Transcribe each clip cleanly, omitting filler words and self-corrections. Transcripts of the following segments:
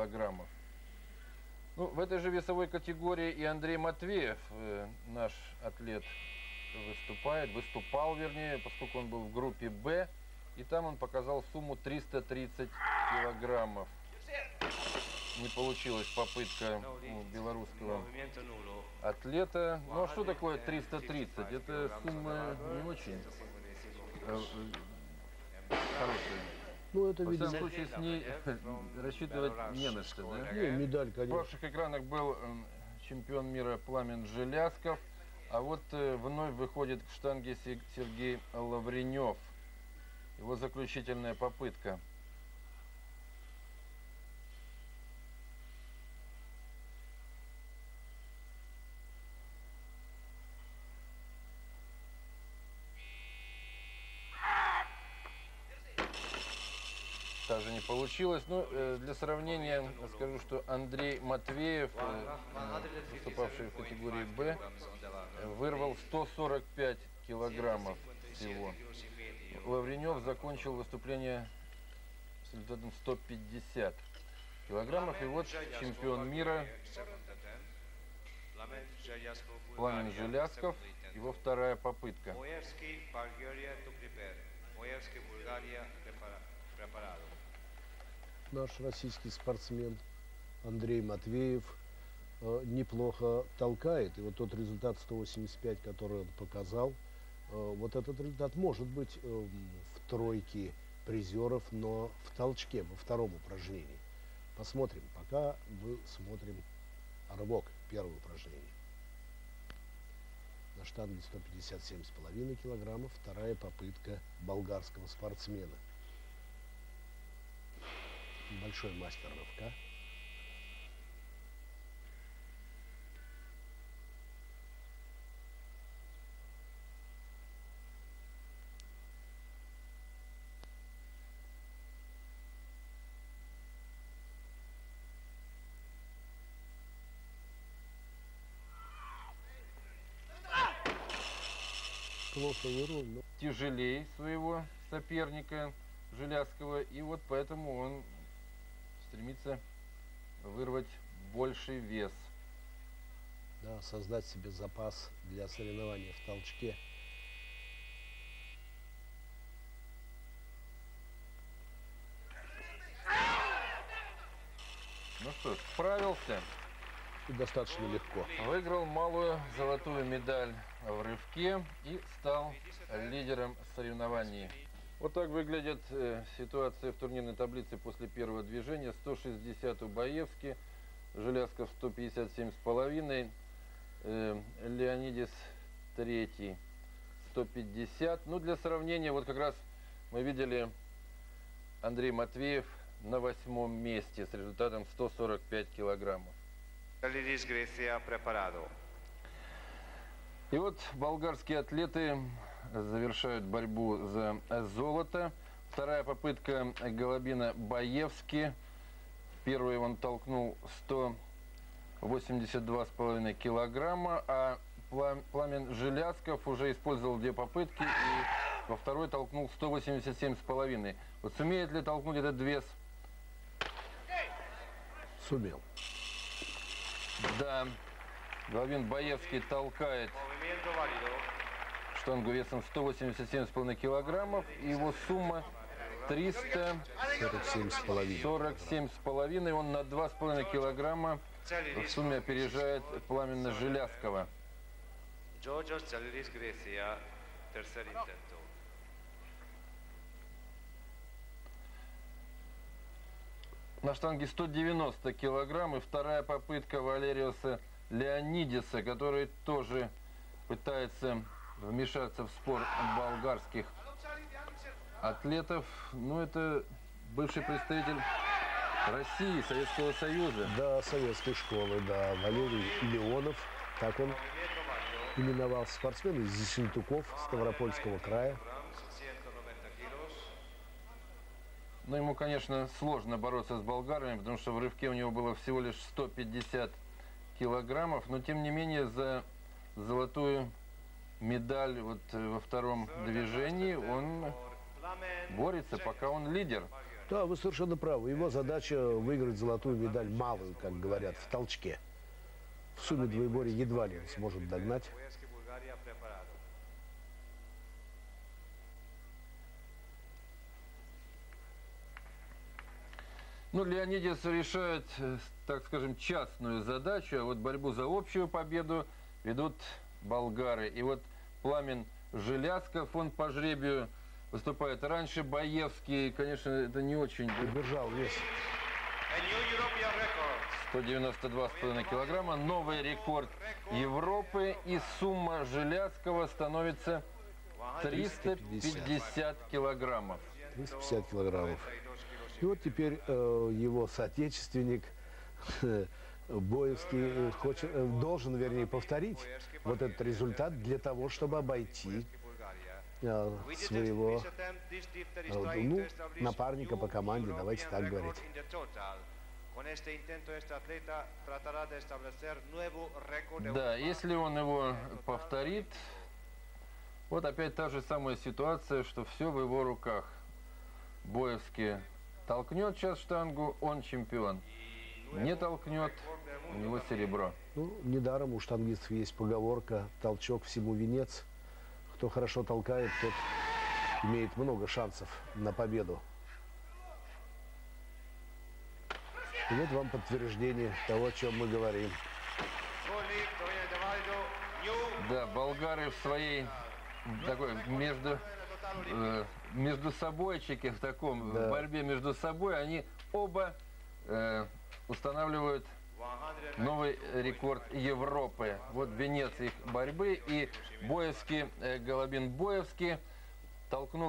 килограммов. Ну, в этой же весовой категории и Андрей Матвеев, наш атлет, выступал, поскольку он был в группе «Б», и там он показал сумму 330 килограммов. Не получилась попытка у белорусского атлета. Ну, а что такое 330? Это сумма не очень хорошая. Ну, это, Во видимо, всяком случае, с ней рассчитывать не на что, да? не, медаль, В конечно. ваших экранах был чемпион мира Пламен Желязков, а вот вновь выходит к штанге Сергей Лавренев. Его заключительная попытка. Также не получилось. Но для сравнения скажу, что Андрей Матвеев, выступавший в категории «Б», вырвал 145 килограммов всего. Лавренев закончил выступление с результатом 150 килограммов. И вот чемпион мира Пламен Желязков, его вторая попытка. Наш российский спортсмен Андрей Матвеев неплохо толкает. И вот тот результат 185, который он показал, вот этот результат может быть в тройке призеров, но в толчке, во втором упражнении. Посмотрим. Пока мы смотрим рывок, первое упражнение. На штанге 157,5 килограммов, вторая попытка болгарского спортсмена. Большой мастер рывка. Плохо вырвал, но... Тяжелее своего соперника Желязкова, и вот поэтому он стремится вырвать больший вес. Да, создать себе запас для соревнования в толчке. Ну что ж, справился. И достаточно легко. Выиграл малую золотую медаль в рывке и стал лидером соревнований. Вот так выглядит ситуация в турнирной таблице после первого движения. 160 у Баевски, Желязков 157,5, Леонидис третий 150. Ну, для сравнения, вот как раз мы видели Андрей Матвеев на 8-м месте с результатом 145 килограммов. И вот болгарские атлеты завершают борьбу за золото. Вторая попытка Голобина Баевски. Первый он толкнул 182,5 килограмма, а Пламен Желязков уже использовал две попытки и во второй толкнул 187,5. Вот сумеет ли толкнуть этот вес? Сумел. Да, Голобин Баевский толкает штангу весом 187,5 килограммов, и его сумма 347,5. Он на 2,5 килограмма в сумме опережает Пламена Желязкова. На штанге 190 килограмм и вторая попытка Валериуса Леонидиса, который тоже пытается вмешаться в спор болгарских атлетов. Ну, это бывший представитель России, Советского Союза. Да, советской школы, да. Валерий Леонов, так он именовался, спортсмен из Ессентуков, Ставропольского края. Но ему, конечно, сложно бороться с болгарами, потому что в рывке у него было всего лишь 150 килограммов. Но, тем не менее, за золотую медаль вот во втором движении он борется, пока он лидер. Да, вы совершенно правы. Его задача выиграть золотую медаль малую, как говорят, в толчке. В сумме двоеборья едва ли он сможет догнать. Ну, Леонидис решает, так скажем, частную задачу, а вот борьбу за общую победу ведут болгары. И вот Пламен Желязков, он по жребию выступает раньше. Боевский, конечно, это не очень... Держал вес. 192,5 килограмма. Новый рекорд Европы. И сумма Желязкова становится 350 килограммов. 350 килограммов. И вот теперь его соотечественник Боевский должен, вернее, повторить вот этот результат для того, чтобы обойти своего напарника по команде, давайте так говорить. Да, если он его повторит, вот опять та же самая ситуация, что все в его руках. Боевский толкнет сейчас штангу, он чемпион. Не толкнет, у него серебро. Ну, недаром у штангистов есть поговорка «толчок всему венец». Кто хорошо толкает, тот имеет много шансов на победу. И вот вам подтверждение того, о чем мы говорим. Да, болгары в своей такой между собойчике, в таком в борьбе между собой, они оба устанавливают новый рекорд Европы. Вот венец их борьбы. И Боевский, Голобин Боевский, толкнув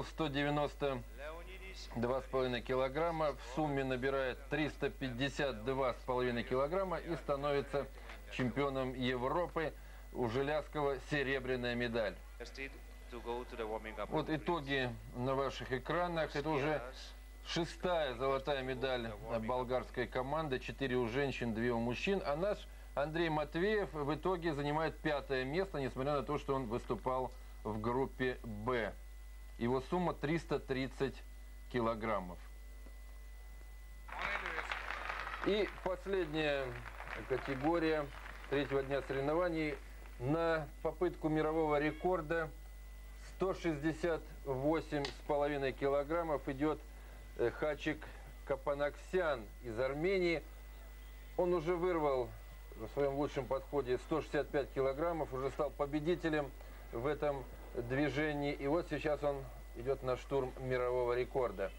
192,5 килограмма, в сумме набирает 352,5 килограмма и становится чемпионом Европы. У Желязкова серебряная медаль. Вот итоги на ваших экранах. Это уже 6-я золотая медаль болгарской команды. 4 у женщин, 2 у мужчин. А наш Андрей Матвеев в итоге занимает 5-е место, несмотря на то, что он выступал в группе «Б». Его сумма 330 килограммов. И последняя категория 3-го дня соревнований. На попытку мирового рекорда 168,5 килограммов идет Хачик Капанаксян из Армении. Он уже вырвал в своем лучшем подходе 165 килограммов, уже стал победителем в этом движении. И вот сейчас он идет на штурм мирового рекорда.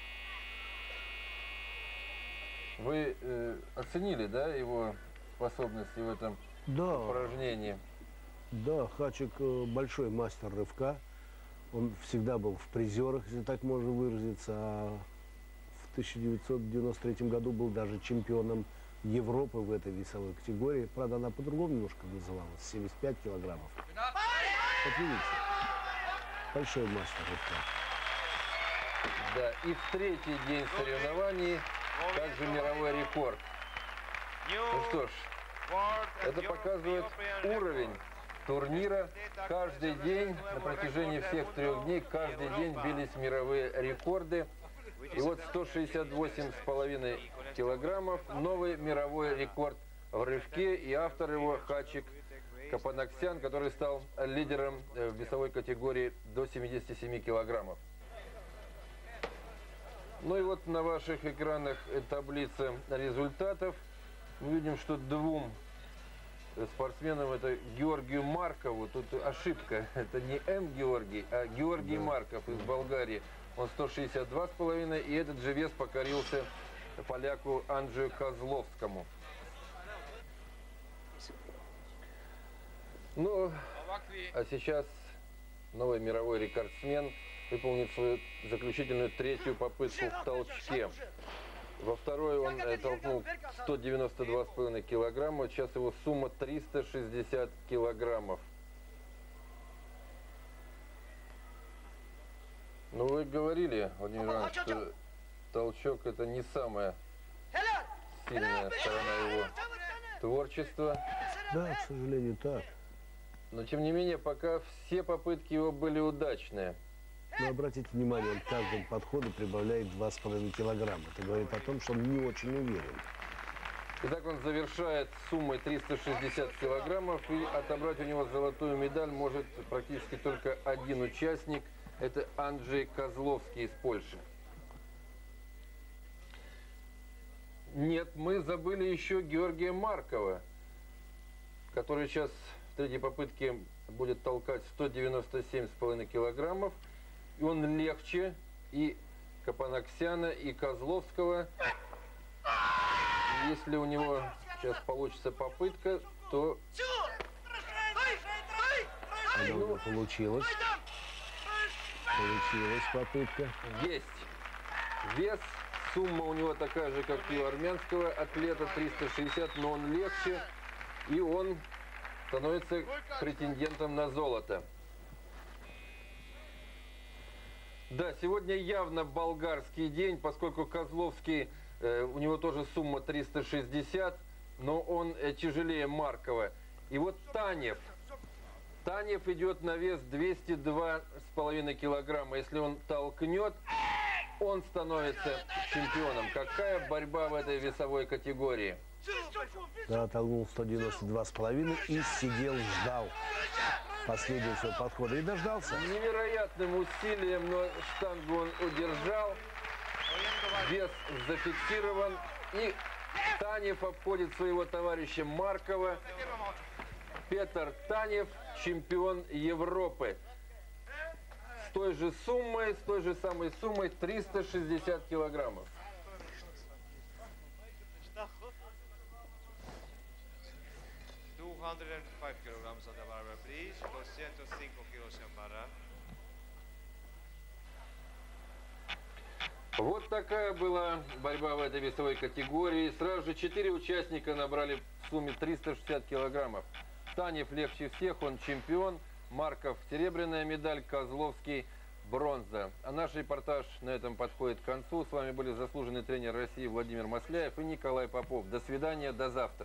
Вы оценили, да, его способности в этом упражнении? Да, Хачик большой мастер рывка. Он всегда был в призерах, если так можно выразиться. А в 1993 году был даже чемпионом Европы в этой весовой категории. Правда, она по-другому немножко называлась. 75 килограммов. Вот видите, большой мастер рывка. Да, и в 3-й день соревнований также мировой рекорд. Ну что ж, это показывает уровень турнира. Каждый день, на протяжении всех 3 дней, каждый день бились мировые рекорды. И вот 168,5 килограммов, новый мировой рекорд в рывке. И автор его Хачик Капанаксян, который стал лидером в весовой категории до 77 килограммов. Ну и вот на ваших экранах таблица результатов. Мы видим, что 2 спортсменам, это Георгию Маркову, тут ошибка, это не М. Георгий, а Георгий Марков из Болгарии. Он 162,5, и этот же вес покорился поляку Анджею Козловскому. Ну, а сейчас новый мировой рекордсмен выполнит свою заключительную 3-ю попытку в толчке. Во второй он толкнул 192,5 килограмма. Сейчас его сумма 360 килограммов. Ну, вы говорили, Владимир Иванович, что толчок — это не самая сильная сторона его творчества. Да, к сожалению, так. Но, тем не менее, пока все попытки его были удачные. Но обратите внимание, он к каждому подходу прибавляет 2,5 килограмма. Это говорит о том, что он не очень уверен. Итак, он завершает суммой 360 килограммов, и отобрать у него золотую медаль может практически только один участник. Это Анджей Козловский из Польши. Нет, мы забыли еще Георгия Маркова, который сейчас в третьей попытке будет толкать 197,5 килограммов. И он легче и Капанаксяна, и Козловского. Если у него сейчас получится попытка, то... Получилось. Получилась попытка. Есть. Вес. Сумма у него такая же, как и у армянского атлета, 360, но он легче. И он становится претендентом на золото. Да, сегодня явно болгарский день, поскольку Козловский, у него тоже сумма 360, но он тяжелее Маркова. И вот Танев. Танев идет на вес 202,5 килограмма. Если он толкнет, он становится чемпионом. Какая борьба в этой весовой категории? Да, толкнул 192,5 и сидел, ждал последнего своего подхода. И дождался. Невероятным усилием, но штангу он удержал. Вес зафиксирован. И Танев обходит своего товарища Маркова. Петр Танев, чемпион Европы. С той же суммой, с той же самой суммой 360 килограммов. Вот такая была борьба в этой весовой категории. Сразу же 4 участника набрали в сумме 360 килограммов. Танев легче всех, он чемпион. Марков серебряная медаль, Козловский бронза. А наш репортаж на этом подходит к концу. С вами были заслуженный тренер России Владимир Масляев и Николай Попов. До свидания, до завтра.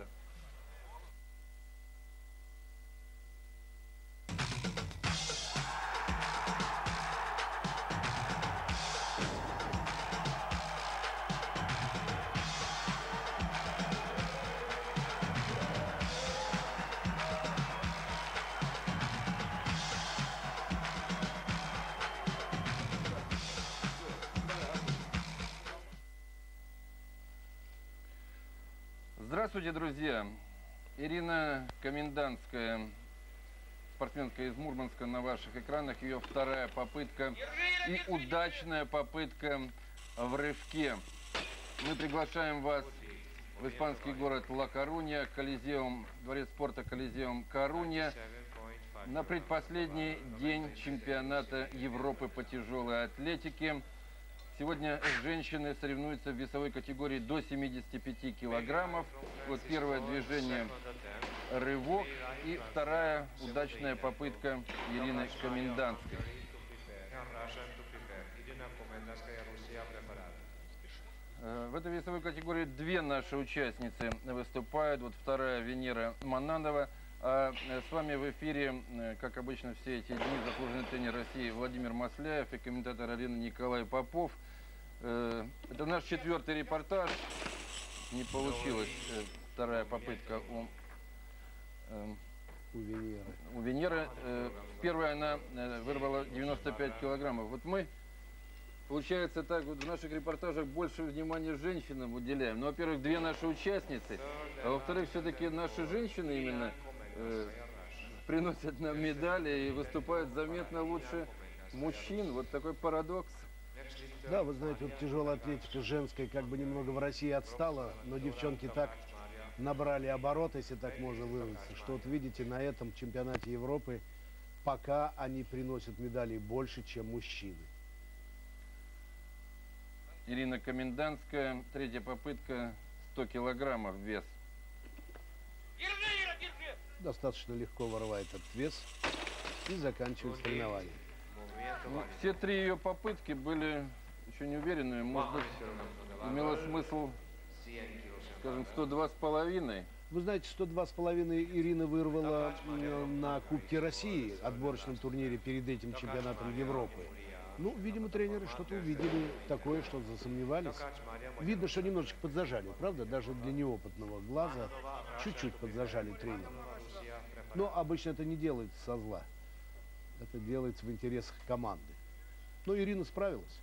Здравствуйте, друзья! Ирина Комендантская, спортсменка из Мурманска, на ваших экранах. Ее вторая попытка и удачная попытка в рывке. Мы приглашаем вас в испанский город Ла-Корунья, Колизеум, дворец спорта Колизеум Корунья, на предпоследний день чемпионата Европы по тяжелой атлетике. Сегодня женщины соревнуются в весовой категории до 75 килограммов. Вот первое движение – рывок. И вторая удачная попытка Ирины Комендантской. В этой весовой категории две наши участницы выступают. Вот вторая Венера Мананова. А с вами в эфире, как обычно, все эти дни заслуженный тренер России Владимир Масляев и комментатор арены Николай Попов. Это наш четвертый репортаж. Не получилась вторая попытка у Венеры. У Венеры. Первая она вырвала 95 килограммов. Вот мы, получается так, вот в наших репортажах больше внимания женщинам уделяем. Ну, во-первых, две наши участницы, а во-вторых, все-таки наши женщины именно приносят нам медали и выступают заметно лучше мужчин. Вот такой парадокс. Да, вы знаете, вот тяжелая атлетика женская как бы немного в России отстала, но девчонки так набрали оборот, если так можно выразиться, что вот видите, на этом чемпионате Европы пока они приносят медалей больше, чем мужчины. Ирина Комендантская, третья попытка, 100 килограммов вес. Достаточно легко вырывает этот вес и заканчивает соревнование. Ну, все три ее попытки были очень уверенные. Может быть, имело смысл, скажем, 102,5. Вы знаете, 102,5 Ирина вырвала на Кубке России, отборочном турнире перед этим чемпионатом Европы. Ну, видимо, тренеры что-то увидели такое, что засомневались. Видно, что немножечко подзажали, правда? Даже для неопытного глаза чуть-чуть подзажали тренера. Но обычно это не делается со зла. Это делается в интересах команды. Но Ирина справилась.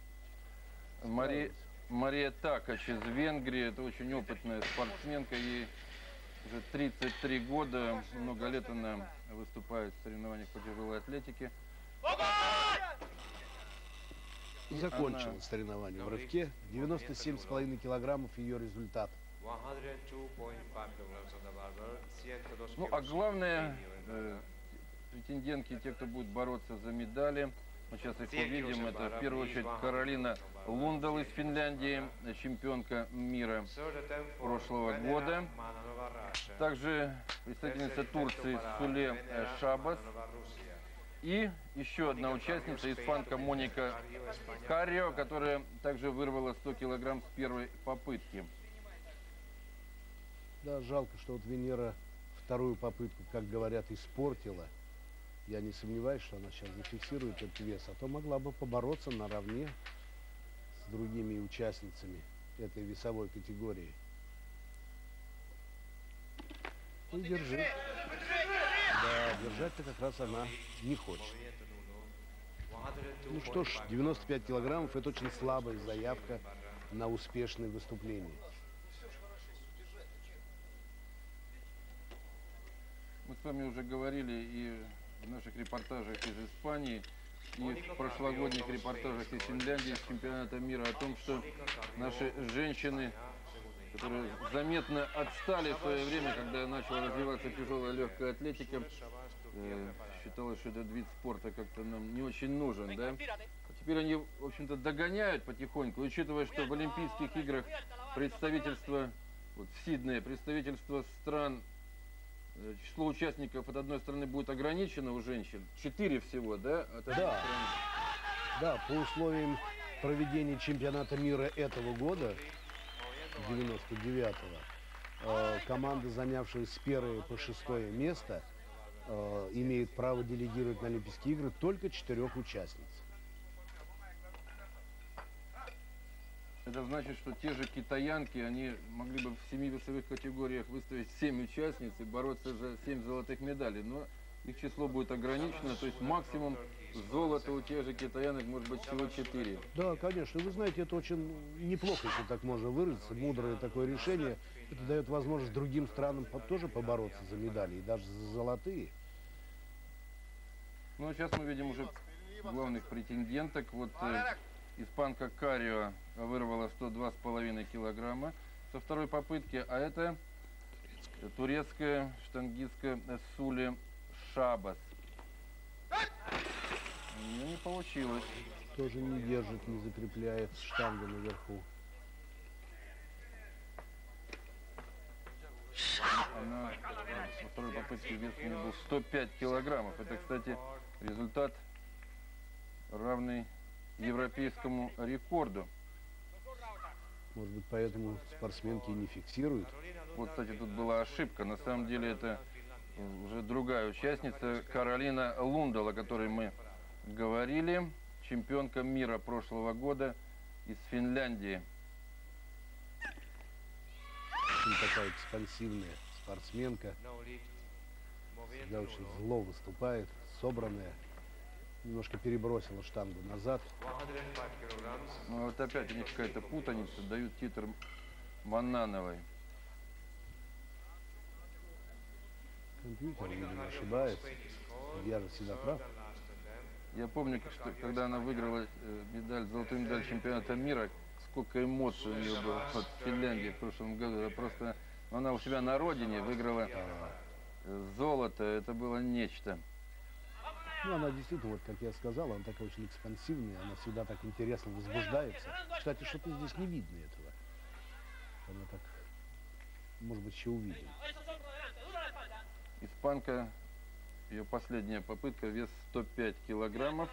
Мария Такач из Венгрии. Это очень опытная спортсменка. Ей уже 33 года. Много лет она выступает в соревнованиях по тяжелой атлетике. Закончила соревнование в рывке. 97,5 килограммов ее результат. Ну, а главное, претендентки, те, кто будет бороться за медали, мы сейчас их увидим, это в первую очередь Каролина Лундал из Финляндии, чемпионка мира прошлого года. Также представительница Турции Суле Шабас. И еще одна участница, испанка Моника Каррио, которая также вырвала 100 килограмм с первой попытки. Да, жалко, что вот Венера вторую попытку, как говорят, испортила. Я не сомневаюсь, что она сейчас зафиксирует этот вес, а то могла бы побороться наравне с другими участницами этой весовой категории. И держи. Да, держать-то как раз она не хочет. Ну что ж, 95 килограммов – это очень слабая заявка на успешное выступление. Мы с вами уже говорили и в наших репортажах из Испании, и в прошлогодних репортажах из Финляндии, с чемпионата мира, о том, что наши женщины, которые заметно отстали в свое время, когда начала развиваться тяжелая легкая атлетика, считалось, что этот вид спорта как-то нам не очень нужен, да? А теперь они, в общем-то, догоняют потихоньку, учитывая, что в Олимпийских играх представительство, вот в Сиднее, представительство стран, число участников от одной стороны будет ограничено у женщин, 4 всего, да? Да, по условиям проведения чемпионата мира этого года, 99-го, команда, занявшая с 1 по 6 место, имеет право делегировать на Олимпийские игры только 4 участниц. Это значит, что те же китаянки, они могли бы в 7 весовых категориях выставить 7 участниц и бороться за 7 золотых медалей. Но их число будет ограничено, то есть максимум золота у тех же китаянок может быть всего 4. Да, конечно. Вы знаете, это очень неплохо, если так можно выразиться. Мудрое такое решение. Это дает возможность другим странам тоже побороться за медали, и даже за золотые. Ну, а сейчас мы видим уже главных претенденток. Вот испанка Каррио вырвала 102,5 килограмма со второй попытки, а это турецкая штангистка Суле Шабас. У нее не получилось. Тоже не держит, не закрепляет штангу наверху. Она во второй попытке вес у нее был 105 килограммов. Это, кстати, результат равный европейскому рекорду. Может быть, поэтому спортсменки и не фиксируют. Вот, кстати, тут была ошибка. На самом деле это уже другая участница, Каролина Лундал, о которой мы говорили. Чемпионка мира прошлого года из Финляндии. Очень такая экспансивная спортсменка. Всегда очень зло выступает, собранная. Немножко перебросила штангу назад. Ну, вот опять у них какая-то путаница. Дают титр Маннановой. Компьютер, видимо, ошибается. Я же всегда прав. Я помню, что когда она выиграла медаль, золотую медаль чемпионата мира, сколько эмоций у нее было вот, в Финляндии в прошлом году. Это просто она у себя на родине выиграла золото. Это было нечто. Ну, она действительно, вот как я сказал, она такая очень экспансивная, она всегда так интересно возбуждается. Кстати, что-то здесь не видно этого. Она так, может быть, еще увидим. Испанка, ее последняя попытка, вес 105 килограммов.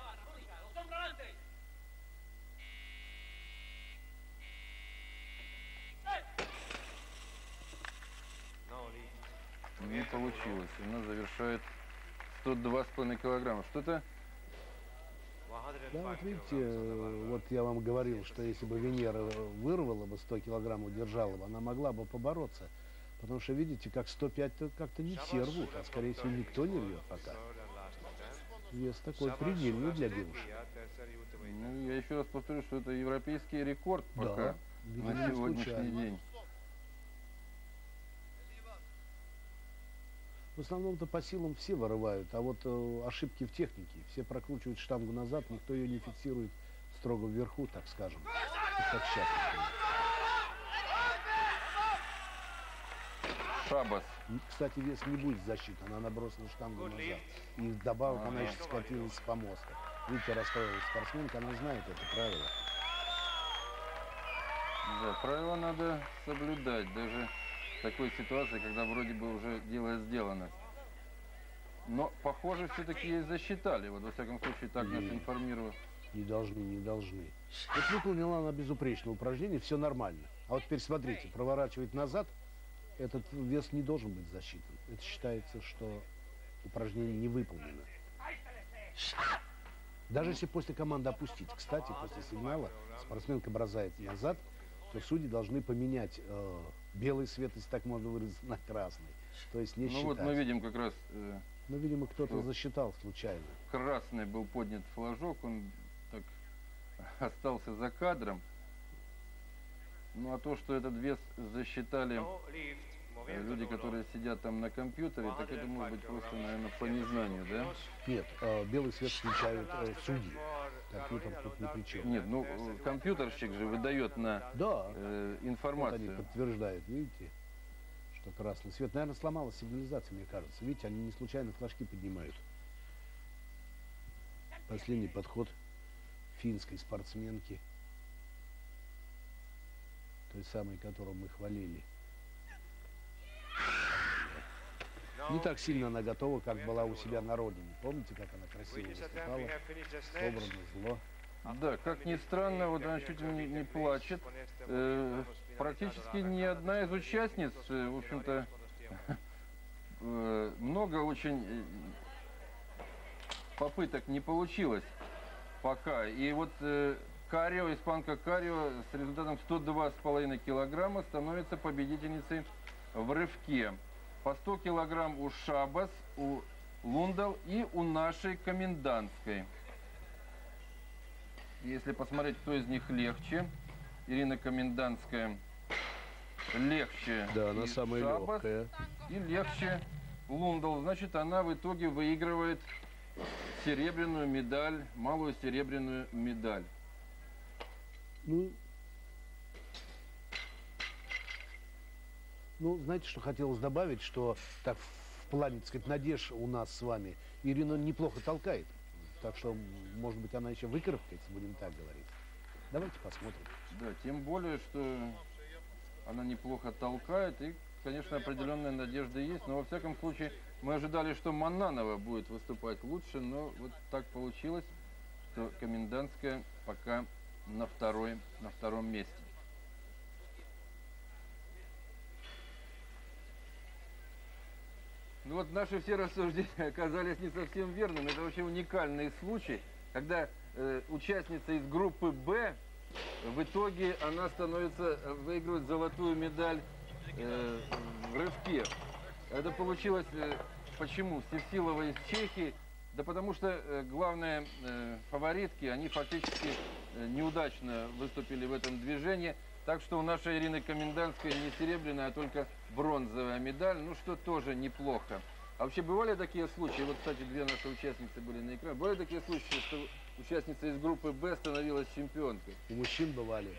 Не получилось. Она завершает 102,5 килограмма. Что-то Да, вот видите, вот я вам говорил, что если бы Венера вырвала бы 100 килограмм, удержала бы, она могла бы побороться. Потому что, видите, как 105-то как-то не все рвут, а скорее всего никто не рвет пока. Вес такой предельный для девушек. Ну, я еще раз повторю, что это европейский рекорд пока Да, на видимо, не сегодняшний случайно. день. В основном-то по силам все вырывают, а вот ошибки в технике. Все прокручивают штангу назад, никто ее не фиксирует строго вверху, так скажем. Как сейчас. Шабас. Кстати, вес не будет защиты, она набросила штангу назад. И вдобавок она еще скатилась с помоста. Видите, расстроилась спортсменка, она знает это правило. Да, правила надо соблюдать, даже в такой ситуации, когда вроде бы уже дело сделано. Но, похоже, все-таки ей засчитали. Вот, во всяком случае, так нас информируют. Не должны, не должны. Вот выполнила она безупречное упражнение, все нормально. А вот теперь смотрите, проворачивать назад, этот вес не должен быть засчитан. Это считается, что упражнение не выполнено. Даже если после команды опустить. Кстати, после сигнала спортсменка бросает назад, то судьи должны поменять белый свет, если так можно выразиться, на красный. То есть не считать. Ну вот мы видим как раз, Ну, видимо, кто-то засчитал случайно. красный был поднят флажок, он так остался за кадром. Ну а то, что этот вес засчитали люди, которые сидят там на компьютере, так это может быть просто, наверное, по незнанию, да? Нет, белый свет включают судьи. Компьютер тут ни при чем. Нет, ну компьютерщик же выдает на Да, вот они информацию. подтверждают, видите, что красный свет. Наверное, сломалась сигнализация, мне кажется. Видите, они не случайно флажки поднимают. Последний подход финской спортсменки, той самой, которую мы хвалили. Не так сильно она готова, как была у себя на родине. Помните, как она красиво выступала, собрано, зло. Да, как ни странно, вот она чуть ли не плачет. Практически ни одна из участниц, в общем-то, много очень попыток не получилось пока. И вот Карио, испанка Карио с результатом 102,5 килограмма становится победительницей в рывке. По 100 килограмм у Шабас, у Лундал и у нашей комендантской. Если посмотреть, кто из них легче, Ирина Комендантская легче, Да, она и самая Шабас, легкая. и легче Лундал. Значит, она в итоге выигрывает серебряную медаль, малую серебряную медаль. Ну, знаете, что хотелось добавить, что так в плане, так сказать, надежд у нас с вами Ирина неплохо толкает. Так что, может быть, она еще выкарабкается, будем так говорить. Давайте посмотрим. Да, тем более, что она неплохо толкает, и, конечно, определенная надежда есть. Но, во всяком случае, мы ожидали, что Мананова будет выступать лучше, но вот так получилось, что Комендантская пока на втором месте. Ну вот наши все рассуждения оказались не совсем верными. Это вообще уникальный случай, когда участница из группы «Б» в итоге она выигрывает золотую медаль в рывке. Это получилось, почему? Севсилова из Чехии. Да потому что главные фаворитки, они фактически неудачно выступили в этом движении. Так что у нашей Ирины Комендантской не серебряная, а только бронзовая медаль, ну что тоже неплохо. А вообще бывали такие случаи, вот, кстати, две наши участницы были на экране, бывали такие случаи, что участница из группы «Б» становилась чемпионкой? У мужчин бывали.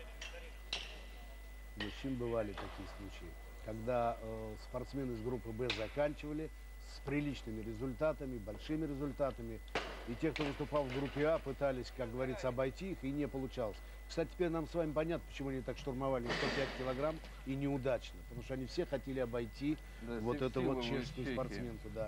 У мужчин бывали такие случаи. Когда спортсмены из группы «Б» заканчивали с приличными результатами, большими результатами, и те, кто выступал в группе А, пытались, как говорится, обойти их, и не получалось. Кстати, теперь нам с вами понятно, почему они так штурмовали 105 килограмм и неудачно. Потому что они все хотели обойти вот эту вот чешскую спортсменку, да.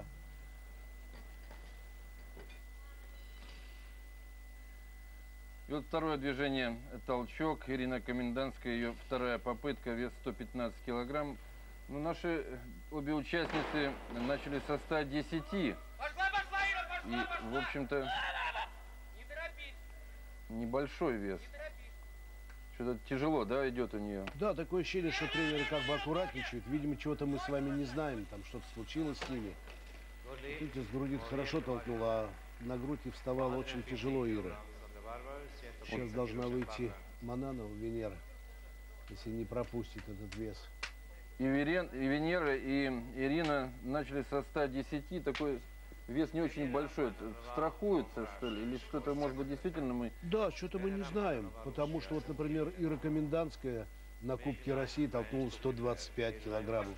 И вот второе движение – толчок. Ирина Комендантская, ее вторая попытка, вес 115 килограмм. Ну, наши обе участницы начали со 110. И, в общем-то, небольшой вес. Что-то тяжело, да, идет у нее. Да, такое ощущение, что тренеры как бы аккуратничают. Видимо, чего-то мы с вами не знаем, там что-то случилось с ними. Видите, с груди хорошо толкнула, а на грудь и вставала очень тяжело Ира. Сейчас должна выйти Мананова, Венера, если не пропустит этот вес. И Венера, и Ирина начали со 110, такой вес не очень большой. Страхуются, что ли? Или что-то, может быть, действительно мы... Да, что-то мы не знаем, потому что, вот, например, Ира Коменданская на Кубке России толкнула 125 килограммов.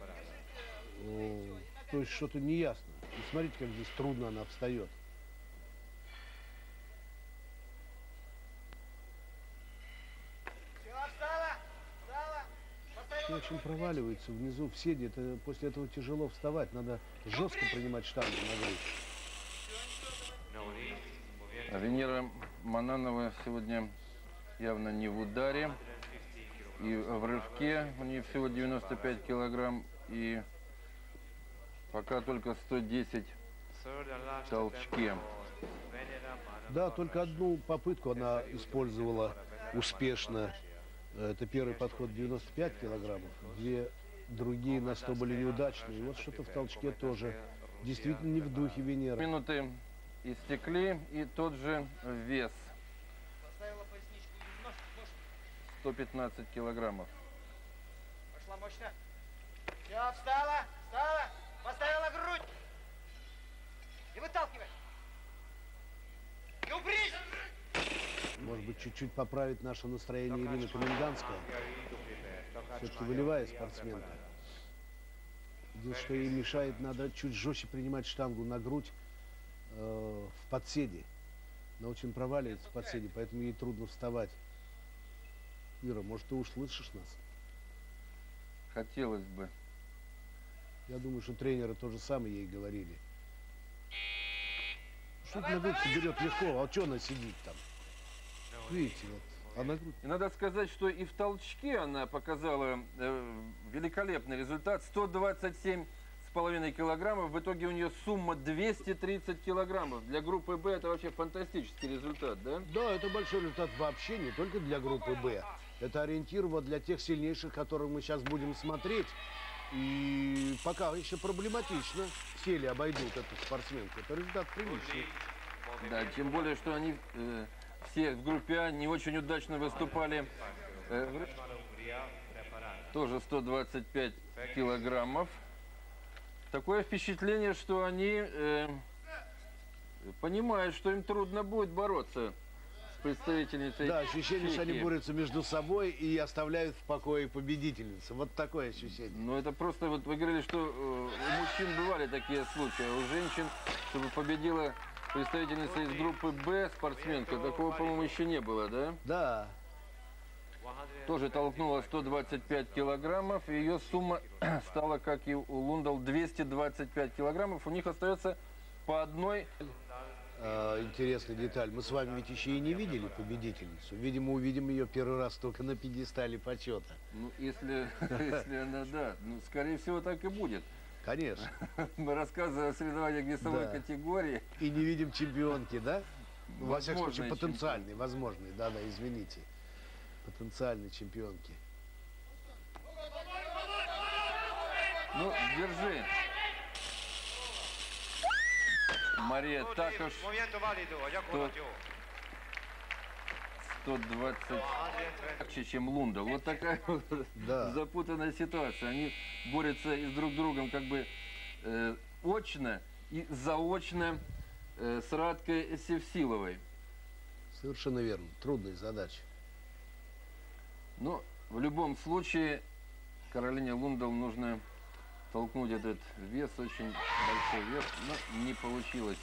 То есть что-то неясно. И смотрите, как здесь трудно она встает. Все очень проваливается внизу в седе. Это, после этого тяжело вставать. Надо жестко принимать штангу на грудь. А Венера Мананова сегодня явно не в ударе. И в рывке у нее всего 95 килограмм. И пока только 110 в толчке. Да, только одну попытку она использовала успешно. Это первый подход 95 килограммов. Две другие на 100 были неудачные. И вот что-то в толчке тоже действительно не в духе Венеры. Минуты истекли, и тот же вес. 115 килограммов. Пошла мощно. Все, встала, встала, поставила грудь. И выталкивай. И упрись. Может быть, чуть-чуть поправить наше настроение Ирина Коменданская. Все-таки волевая спортсменка. Единственное, что ей мешает, надо чуть жестче принимать штангу на грудь в подседе. Она очень проваливается в подседе, поэтому ей трудно вставать. Ира, может, ты уж слышишь нас? Хотелось бы. Я думаю, что тренеры то же самое ей говорили. Что-то на грудь берет легко, а что она сидит там? Видите, вот, а на грудь... И надо сказать, что и в толчке она показала великолепный результат. 127,5 килограммов. В итоге у нее сумма 230 килограммов. Для группы «Б» это вообще фантастический результат, да? Да, это большой результат вообще, не только для группы «Б». Это ориентир вот для тех сильнейших, которых мы сейчас будем смотреть. И пока еще проблематично, все ли обойдут эту спортсменку. Это результат приличный. Да, тем более, что они все в группе А не очень удачно выступали. Тоже 125 килограммов. Такое впечатление, что они понимают, что им трудно будет бороться с представительницей. Да, ощущение, что они Чехии. борются между собой и оставляют в покое победительницу. Вот такое ощущение. Ну, это просто, вот вы говорили, что у мужчин бывали такие случаи, а у женщин, чтобы победила представительница из группы «Б», спортсменка, такого, по-моему, еще не было, да? Да. Тоже толкнула 125 килограммов, и ее сумма стала, как и у Лундал, 225 килограммов. У них остается по одной. Интересная деталь. Мы с вами ведь еще и не видели победительницу. Видимо, увидим ее первый раз только на пьедестале почета. Ну, если она, да, ну, скорее всего, так и будет. Конечно. Мы рассказываем о соревнованиях весовой Да. категории. И не видим чемпионки, да? Во всяком случае, Возможные потенциальной, возможной. Да-да, извините. Потенциальной чемпионки. Ну, держи. Мария Такош, 120 легче, чем Лунда. Вот такая вот Да. запутанная ситуация. Они борются и с друг другом как бы очно и заочно с Радкой Севсиловой. Совершенно верно. Трудная задача. Но в любом случае Каролине Лундал нужно толкнуть этот вес, очень большой вес, но не получилось.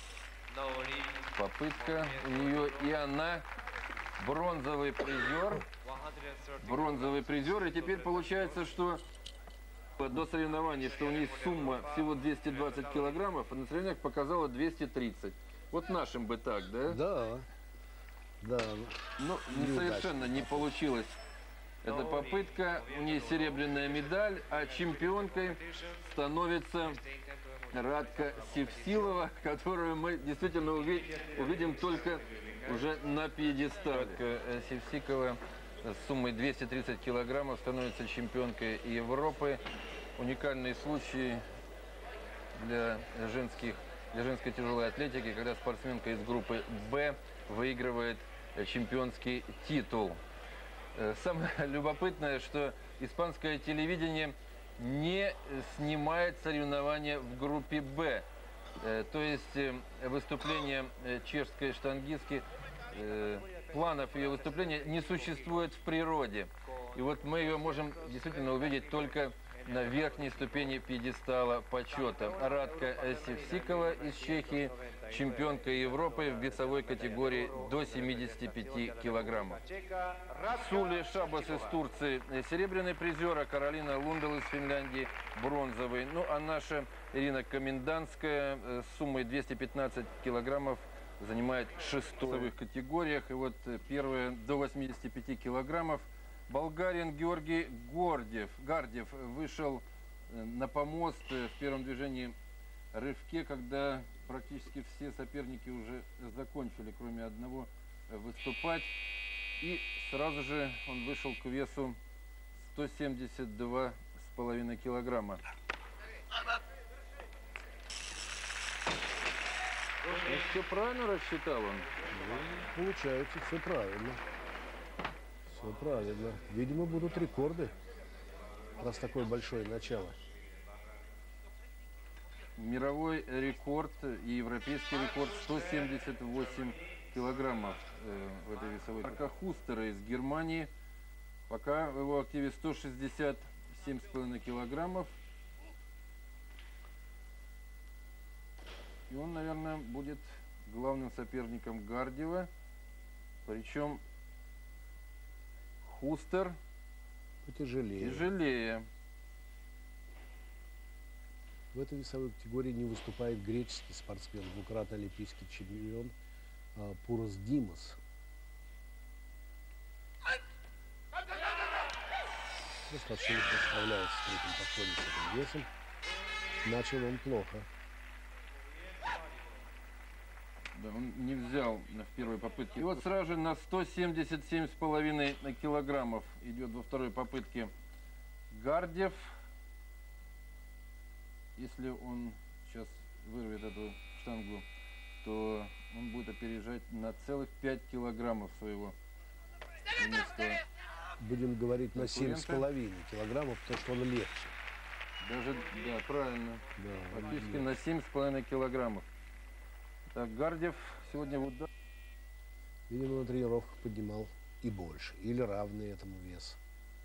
Попытка у нее, и она бронзовый призер. Бронзовый призер, и теперь получается, что до соревнований, что у нее сумма всего 220 килограммов, а на соревнованиях показала 230. Вот нашим бы так, да? Да. Да. Ну, Неудачно. совершенно не получилось эта попытка. У нее серебряная медаль, а чемпионкой становится Радка Севсилова, которую мы действительно увидим только уже на пьедестале. Севсикова с суммой 230 килограммов становится чемпионкой Европы. Уникальный случай для женской тяжелой атлетики, когда спортсменка из группы «Б» выигрывает чемпионский титул. Самое любопытное, что испанское телевидение не снимает соревнования в группе «Б». То есть выступление чешской штангистки, планов ее выступления не существует в природе. И вот мы ее можем действительно увидеть только на верхней ступени пьедестала почета. Радка Севсикова из Чехии, чемпионка Европы в весовой категории до 75 килограммов. Сули Шабас из Турции серебряный призер, а Каролина Лундал из Финляндии бронзовый. Ну а наша Ирина Коменданская с суммой 215 килограммов занимает шестую в весовых категориях. И вот первая до 85 килограммов. Болгарин Георгий Гардев вышел на помост в первом движении рывке, когда практически все соперники уже закончили, кроме одного, выступать. И сразу же он вышел к весу 172,5 килограмма. Ну, все правильно рассчитал он? Ну, получается, все правильно. Все правильно. Видимо, будут рекорды, раз такое большое начало. Мировой рекорд и европейский рекорд 178 килограммов в этой весовой. Марка Хустера из Германии. Пока в его активе 167,5 килограммов. И он, наверное, будет главным соперником Гардева. Причем Хустер Потяжелее. тяжелее. В этой весовой категории не выступает греческий спортсмен, двукратный олимпийский чемпион Пурос Димас. Достаточно справляется с третьим подходом с этим весом. Начал он плохо. Да, он не взял в первой попытке. И вот сразу же на 177,5 килограммов идет во второй попытке Гардев. Если он сейчас вырвет эту штангу, то он будет опережать на целых 5 килограммов своего места. Будем говорить на 7,5 килограммов, потому что он легче. Даже, да, правильно. Да, Практически на 7,5 килограммов. Так, Гардев сегодня вот... Видимо, на тренировках поднимал и больше, или равный этому весу.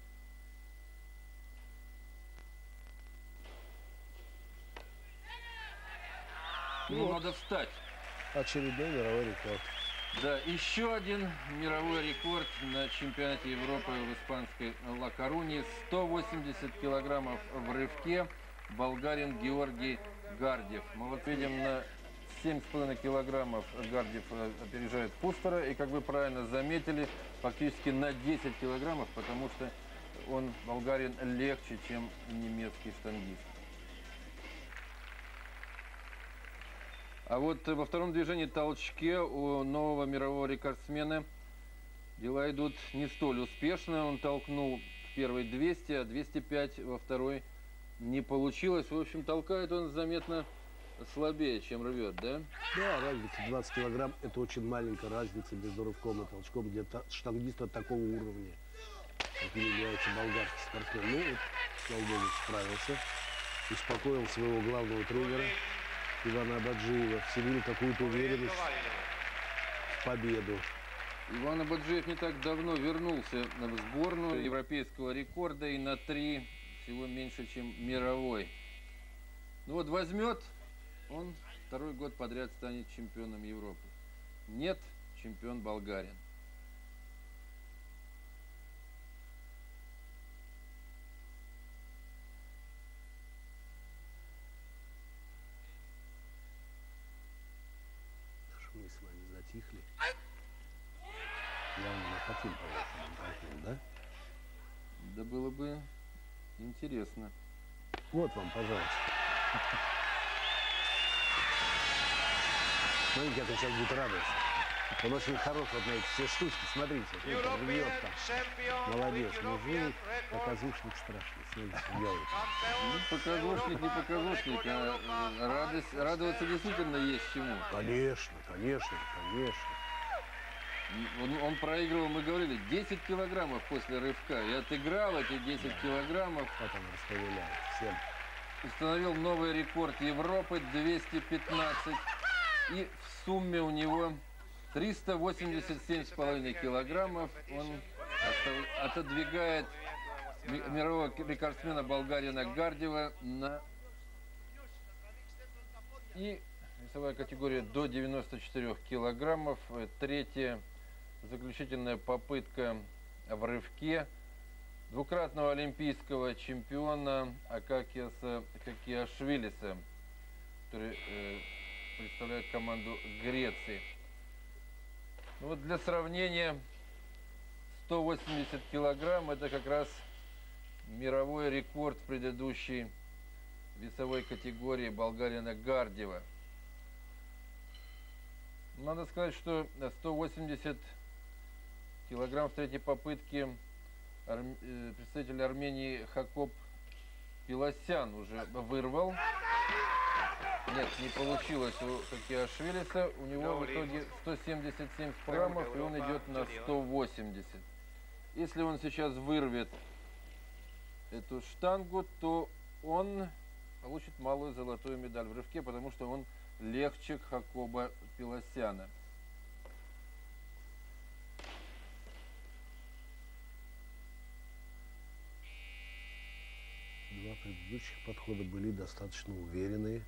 Ну, Вот. надо встать. Очередной мировой рекорд. Да, еще один мировой рекорд на чемпионате Европы в испанской Ла-Корунье. 180 килограммов в рывке. Болгарин Георгий Гардев. Мы вот видим, на 7,5 килограммов Гардев опережает Хустера. И, как вы правильно заметили, фактически на 10 килограммов, потому что он, болгарин, легче, чем немецкий штангист. А вот во втором движении толчке у нового мирового рекордсмена дела идут не столь успешно. Он толкнул в первой 200, а 205 во второй не получилось. В общем, толкает он заметно слабее, чем рвет, да? Да, разница 20 килограмм – это очень маленькая разница между рывком и толчком для штангиста такого уровня, каким является болгарский спортсмен. Ну, вот, слава богу, справился, успокоил своего главного тренера Ивана Абаджиева, вселил какую-то уверенность в победу. Иван Абаджиев не так давно вернулся в сборную европейского рекорда и на 3 всего меньше, чем мировой. Ну вот возьмет, он второй год подряд станет чемпионом Европы. Нет, чемпион болгарин. Мы с вами затихли. Явно не хотим по-вашему, да? Да было бы интересно. Вот вам, пожалуйста. Смотрите, как он сейчас будет радоваться. Он очень хорош вот на эти все штучки. Смотрите, вот рвет там. Молодец. Мужик, показушник страшный. Смотрите, что делает. Ну, показушник, не показушник, а радоваться действительно есть чему. Конечно, конечно, конечно. Он проигрывал, мы говорили, 10 килограммов после рывка. И отыграл эти 10 килограммов. Вот он распределяет всем. Установил новый рекорд Европы, 215. И в сумме у него 387,5 килограммов. Он отодвигает мирового рекордсмена болгарина Гардиева на... И весовая категория до 94 килограммов. Третья заключительная попытка в рывке двукратного олимпийского чемпиона Акакиаса Кокиашвилиса, который представляет команду Греции. Ну вот для сравнения, 180 килограмм это как раз мировой рекорд в предыдущей весовой категории болгарина Гардиева. Надо сказать, что 180 килограмм в третьей попытке представитель Армении Хакоб Пелосян уже вырвал. Нет, не получилось у Кокиашвилиса. У него в итоге 177 килограммов, и он идет на 180. Если он сейчас вырвет эту штангу, то он получит малую золотую медаль в рывке, потому что он легче Хакоба Пелосяна. Два предыдущих подхода были достаточно уверенные.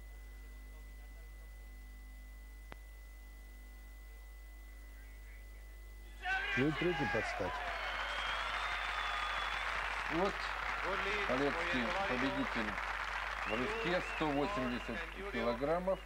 Ну и третий подстать. Вот Халецкий победитель в рывке, 180 килограммов.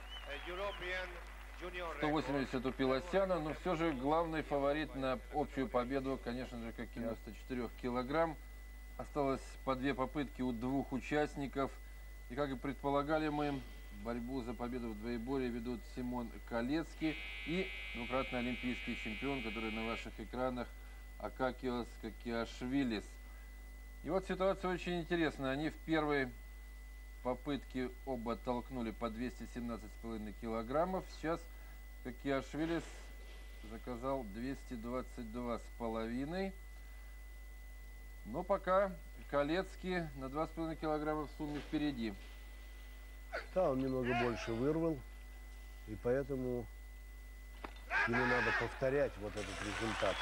180 у Пелосяна, но все же главный фаворит на общую победу, конечно же, как 94 килограмм. Осталось по две попытки у двух участников. И как и предполагали мы, борьбу за победу в двоеборье ведут Симон Халецкий и двукратный олимпийский чемпион, который на ваших экранах, Акакиос Кокиашвилис. И вот ситуация очень интересная. Они в первой попытке оба толкнули по 217,5 килограммов. Сейчас Кокиашвилис заказал 222,5. Но пока Халецкий на 2,5 килограмма в сумме впереди. Да, он немного больше вырвал, и поэтому ему надо повторять вот этот результат.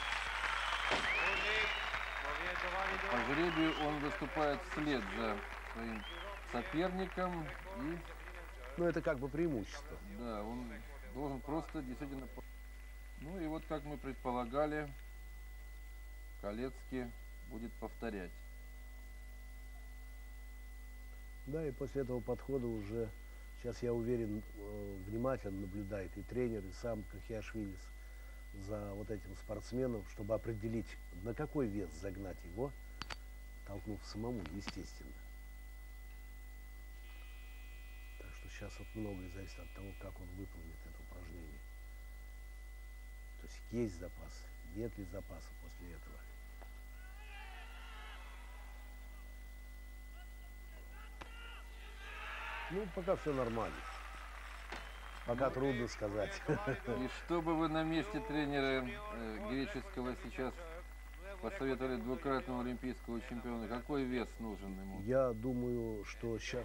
По жребию он выступает вслед за своим соперником. И, ну, это как бы преимущество. да, он должен просто действительно... Ну и вот, как мы предполагали, Халецкий будет повторять. Да, и после этого подхода уже, сейчас я уверен, внимательно наблюдает и тренер, и сам Кокиашвилис за вот этим спортсменом, чтобы определить, на какой вес загнать его, толкнув самому, естественно. Так что сейчас вот многое зависит от того, как он выполнит это упражнение. То есть есть запас, нет ли запаса после этого. Ну, пока все нормально. Пока трудно сказать. И что бы вы на месте тренера греческого сейчас посоветовали двукратному олимпийского чемпиона? Какой вес нужен ему? Я думаю, что сейчас...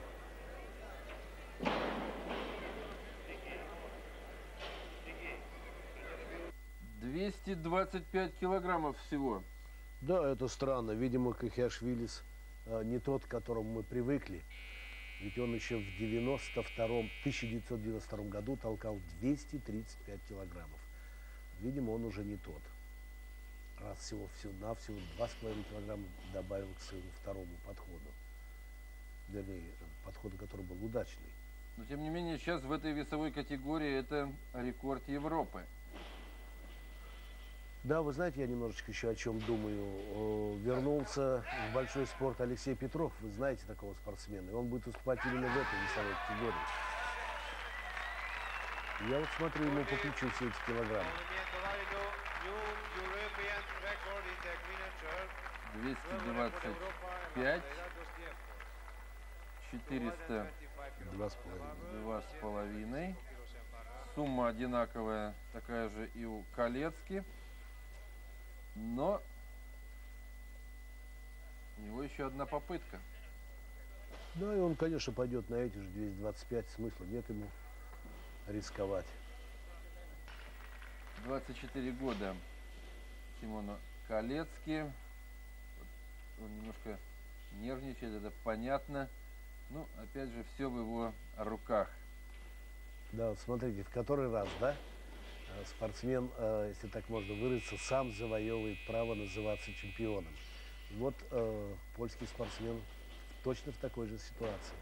225 килограммов всего. Да, это странно. Видимо, Кокиашвилис не тот, к которому мы привыкли. Ведь он еще в 1992 году толкал 235 килограммов. Видимо, он уже не тот. Раз всего-навсего 2,5 килограмма добавил к своему второму подходу. Вернее, подходу, который был удачный. Но, тем не менее, сейчас в этой весовой категории это рекорд Европы. Да, вы знаете, я немножечко еще о чем думаю. Вернулся в большой спорт Алексей Петров. Вы знаете такого спортсмена. И он будет выступать именно в этой весовой категории. Я вот смотрю, ему по плечу все эти килограммы. 225, 400 2,5. Сумма одинаковая, такая же и у Колецки. Но у него еще одна попытка. Да, и он, конечно, пойдет на эти же 225. Смысла нет ему рисковать. 24 года Симону Колецки. Он немножко нервничает, это понятно. Ну, опять же, все в его руках. Да, вот смотрите, в который раз, да, спортсмен, если так можно выразиться, сам завоевывает право называться чемпионом. И вот польский спортсмен точно в такой же ситуации.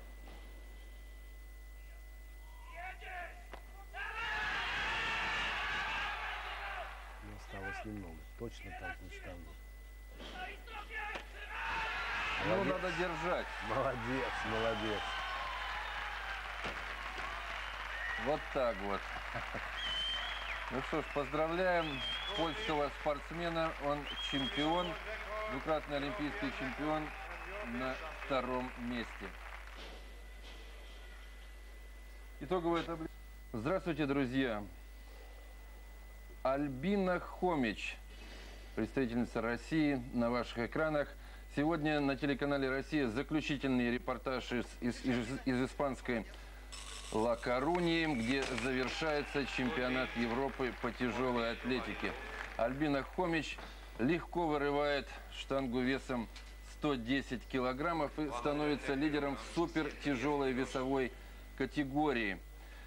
Но осталось немного. Точно так же штангу. Ну, надо держать. Молодец, молодец. Вот так вот. Ну что ж, поздравляем польского спортсмена. Он чемпион, двукратный олимпийский чемпион на 2-м месте. Итоговая таблица. Здравствуйте, друзья. Альбина Хомич, представительница России, на ваших экранах. Сегодня на телеканале «Россия» заключительный репортаж из испанской Ла Коруньи, где завершается чемпионат Европы по тяжелой атлетике. Альбина Хомич легко вырывает штангу весом 110 килограммов и становится лидером в супертяжелой весовой категории.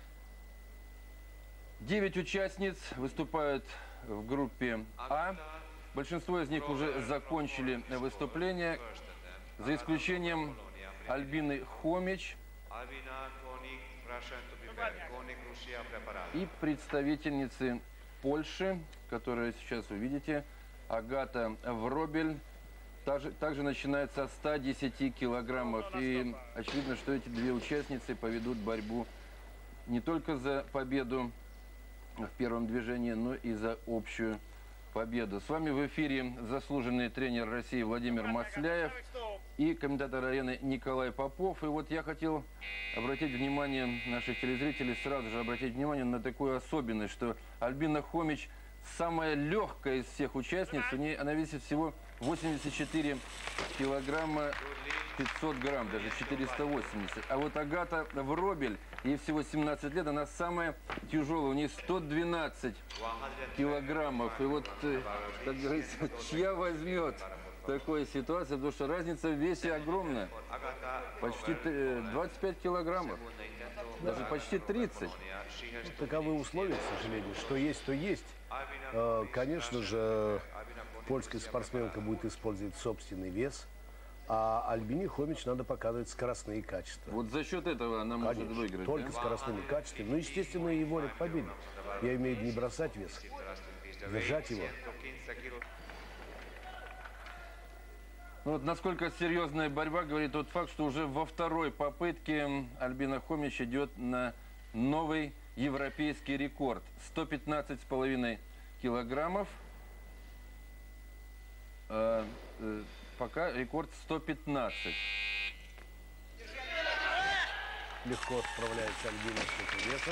9 участниц выступают в группе А. Большинство из них уже закончили выступление, за исключением Альбины Хомич и представительницы Польши, которую сейчас увидите, Агата Вробель, также начинает со 110 килограммов. И очевидно, что эти две участницы поведут борьбу не только за победу в первом движении, но и за общую победу. С вами в эфире заслуженный тренер России Владимир Масляев и комментатор арены Николай Попов. И вот я хотел обратить внимание наших телезрителей, сразу же обратить внимание на такую особенность, что Альбина Хомич самая легкая из всех участниц. Она весит всего 84 килограмма 500 грамм, даже 480. А вот Агата Вробель, ей всего 17 лет, она самая тяжелая, у нее 112 килограммов. И вот, как говорится, чья возьмет такая ситуация, потому что разница в весе огромная. Почти 25 килограммов, даже почти 30. Ну, таковы условия, к сожалению, что есть, то есть. Конечно же, польская спортсменка будет использовать собственный вес, а Альбине Хомич надо показывать скоростные качества. Вот за счет этого она может выиграть. Только да? скоростными качествами. Ну, естественно, и воля к победе. Я имею в виду не бросать вес, держать его. Ну, вот насколько серьезная борьба, говорит тот факт, что уже во второй попытке Альбина Хомич идет на новый европейский рекорд. 115,5 килограммов. Пока рекорд 115. Легко справляется Альбина с этим весом.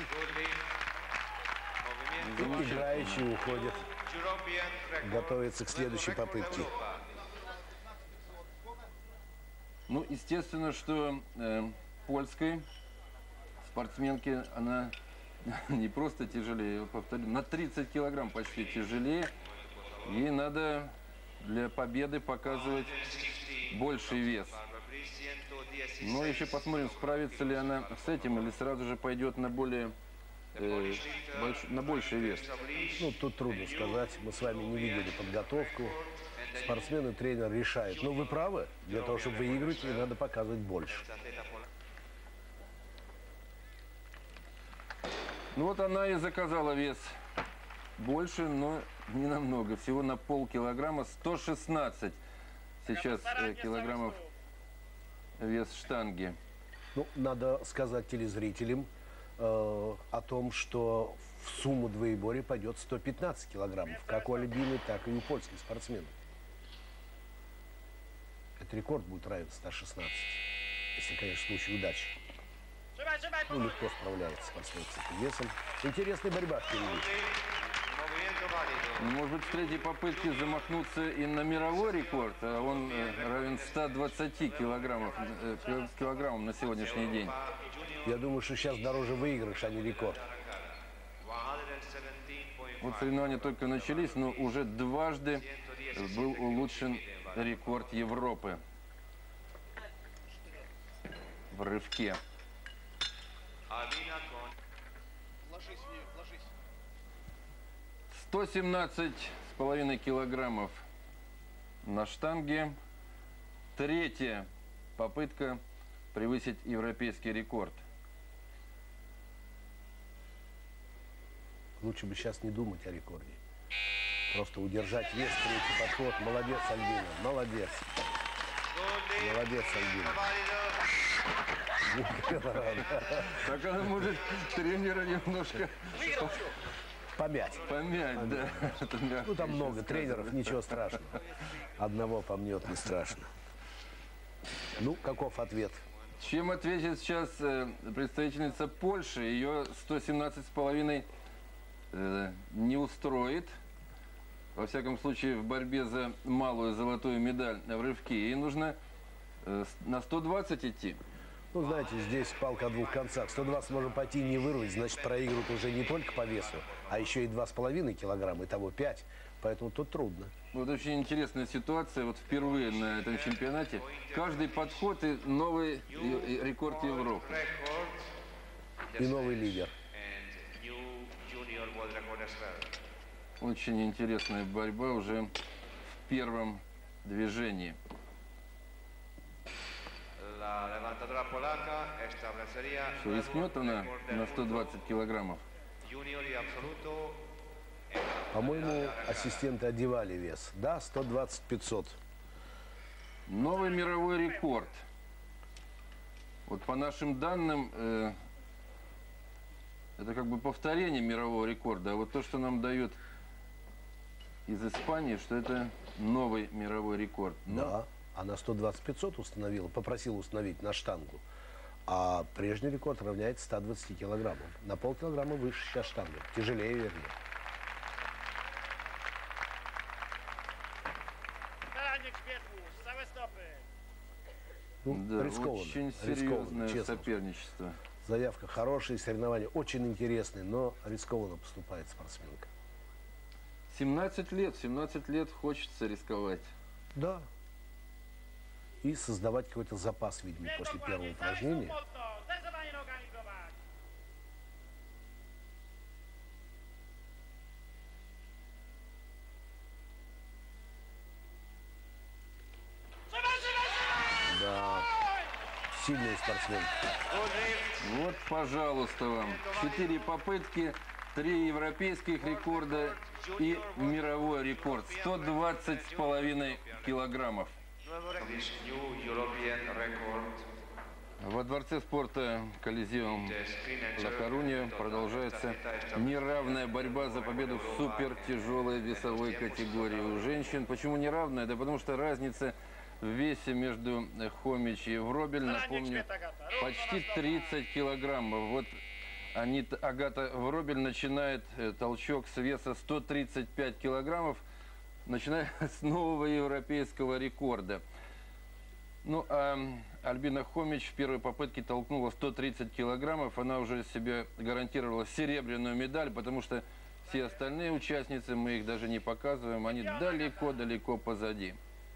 И играющий уходит. Готовится к следующей попытке. Ну, естественно, что польской спортсменке она не просто тяжелее, я повторю, на 30 килограмм почти тяжелее. Ей надо для победы показывать больший вес. Но еще посмотрим, справится ли она с этим или сразу же пойдет на более на больший вес. Ну, тут трудно сказать. Мы с вами не видели подготовку. Спортсмен и тренер решают. Но вы правы, для того, чтобы выиграть, ей надо показывать больше. Ну вот она и заказала вес больше, но не намного. Всего на полкилограмма. 116 сейчас килограммов вес штанги. Ну, надо сказать телезрителям о том, что в сумму двоеборья пойдет 115 килограммов. Как у Альбины, так и у польских спортсменов. рекорд будет равен 116. Если, конечно, в случае удачи. Ну, легко справляется спортсмен с этим весом. Интересная борьба впереди. Ну, может быть, в третьей попытке замахнуться и на мировой рекорд, а он равен 120 килограммам на сегодняшний день. Я думаю, что сейчас дороже выигрыш, а не рекорд. Вот соревнования только начались, но уже дважды был улучшен рекорд Европы в рывке. 117,5 килограммов на штанге. Третья попытка превысить европейский рекорд. Лучше бы сейчас не думать о рекорде. Просто удержать вес, третий подход. Молодец, Альбина, молодец. Молодец, Альбина. Так она может тренера немножко помять, да. Ну, там много тренеров, ничего страшного. Одного помнет, не страшно. Ну, каков ответ? Чем ответит сейчас представительница Польши? Ее 117,5 не устроит. Во всяком случае, в борьбе за малую золотую медаль в рывке ей нужно на 120 идти. Ну, знаете, здесь палка о двух концах. 120 можно пойти и не вырвать, значит, проигрывают уже не только по весу, а еще и 2,5 килограмма, итого 5. Поэтому тут трудно. Вот очень интересная ситуация. Вот впервые на этом чемпионате каждый подход и новый рекорд Европы. И новый лидер. Очень интересная борьба уже в первом движении. Что, рискнет она на 120 килограммов? По-моему, ассистенты одевали вес. Да, 120-500. Новый мировой рекорд. Вот по нашим данным, это как бы повторение мирового рекорда. А вот то, что нам дают из Испании, что это новый мировой рекорд. Да, она 120-500 установила, попросила установить на штангу. А прежний рекорд равняется 120 килограммам. На полкилограмма выше сейчас штанга. Тяжелее, вернее. Ну, да, рискованно. Очень серьезное соперничество. Заявка хорошая, соревнования очень интересные, но рискованно поступает спортсменка. 17 лет хочется рисковать. Да. И создавать какой-то запас, видимо, после первого упражнения. Да. Сильный спортсмен. Вот, пожалуйста, вам. 4 попытки, 3 европейских рекорда и мировой рекорд. 120,5 килограммов. Во дворце спорта Колизеум Ла Корунья продолжается неравная борьба за победу в супертяжелой весовой категории у женщин. Почему неравная? Да потому что разница в весе между Хомич и Вробель, напомню, почти 30 килограммов. Вот Агата Вробель начинает толчок с веса 135 килограммов, начиная с нового европейского рекорда. Ну, а Альбина Хомич в первой попытке толкнула 130 килограммов. Она уже себе гарантировала серебряную медаль, потому что все остальные участницы, мы их даже не показываем, они далеко-далеко позади.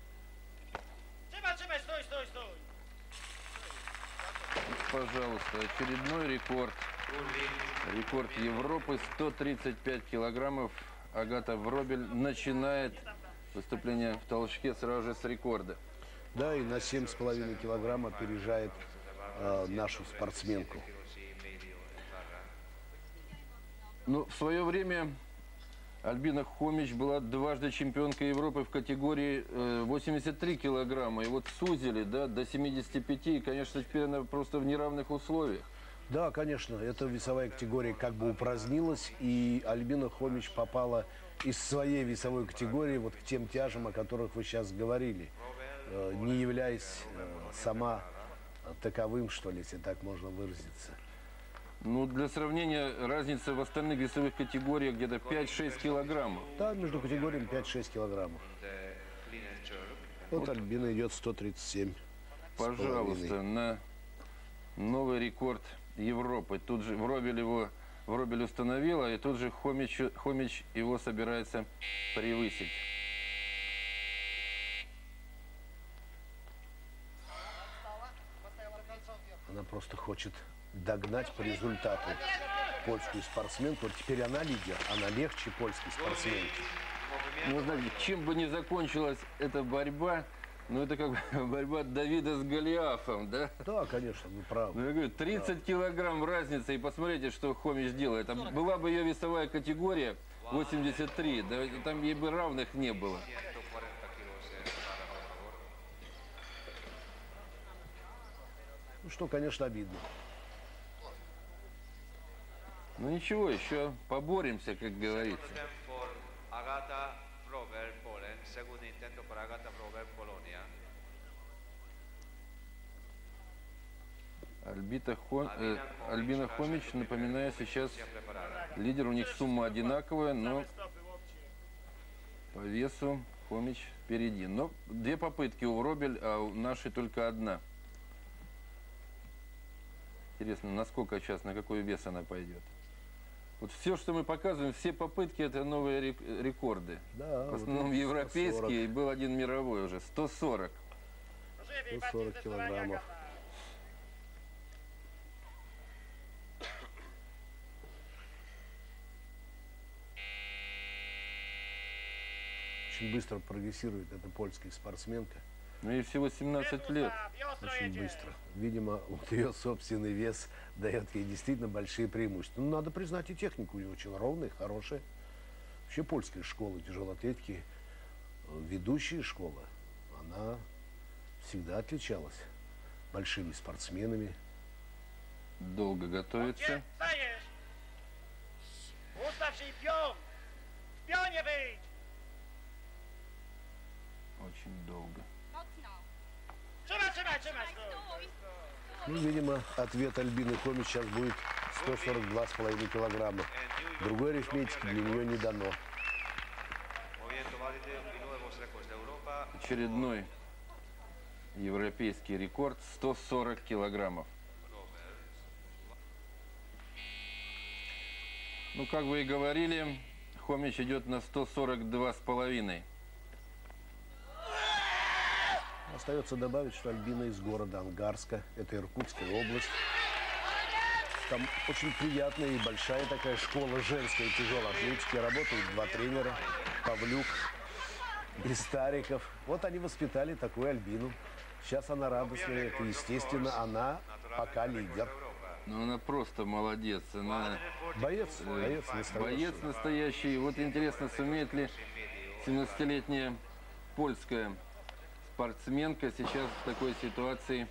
Пожалуйста, очередной рекорд. Рекорд Европы, 135 килограммов. Агата Вробель начинает выступление в толчке сразу же с рекорда. Да, и на 7,5 килограмм опережает нашу спортсменку. Ну, в свое время Альбина Хомич была дважды чемпионкой Европы в категории 83 килограмма. И вот сузили, да, до 75. И, конечно, теперь она просто в неравных условиях. Да, конечно, эта весовая категория как бы упразднилась, и Альбина Хомич попала из своей весовой категории вот к тем тяжам, о которых вы сейчас говорили. не являясь сама таковым, что ли, если так можно выразиться. Ну, для сравнения, разница в остальных весовых категориях где-то 5-6 килограммов. Да, между категориями 5-6 килограммов. Вот Альбина идет 137. Пожалуйста, на новый рекорд Европы. Тут же Вробель установила, и тут же Хомич его собирается превысить. Она просто хочет догнать по результату польскую спортсменку. Вот теперь она лидер, она легче польской спортсменки. Ну, знаете, чем бы ни закончилась эта борьба, ну, это как борьба Давида с Голиафом, да? Да, конечно, вы правы. Ну, я говорю, 30 килограмм разница, и посмотрите, что Хомич делает. Там была бы ее весовая категория 83, да, там ей бы равных не было. Ну, что, конечно, обидно. Ну, ничего, еще поборемся, как говорится. Альбина Хомич, напоминаю, сейчас лидер, у них сумма одинаковая, но по весу Хомич впереди. Но 2 попытки у Вробель, а у нашей только 1. Интересно, насколько сейчас, на какой вес она пойдет. Вот все, что мы показываем, все попытки, это новые рекорды. Да, в основном вот европейские, 140. и был один мировой уже, 140. 140 килограммов. Очень быстро прогрессирует эта польская спортсменка. Ну и всего 17 лет. Очень быстро. Видимо, вот ее собственный вес дает ей действительно большие преимущества. Ну, надо признать, и техника у нее очень ровная, хорошая. Вообще польская школа тяжелоатлетики, ведущая школа, она всегда отличалась большими спортсменами. Долго готовится. Очень долго. Ну, видимо, ответ Альбины Хомич сейчас будет 142,5 килограмма. Другой арифметики для нее не дано. Очередной европейский рекорд 140 килограммов. Ну, как вы и говорили, Хомич идет на 142,5. Остается добавить, что Альбина из города Ангарска, это Иркутская область. Там очень приятная и большая такая школа женской тяжелой атлетики. Работают 2 тренера, Павлюк и Стариков. Вот они воспитали такую Альбину. Сейчас она радостная, это естественно, она пока лидер. Ну, она просто молодец. Она Боец настоящий. боец настоящий. Вот интересно, сумеет ли 17-летняя польская спортсменка сейчас в такой ситуации.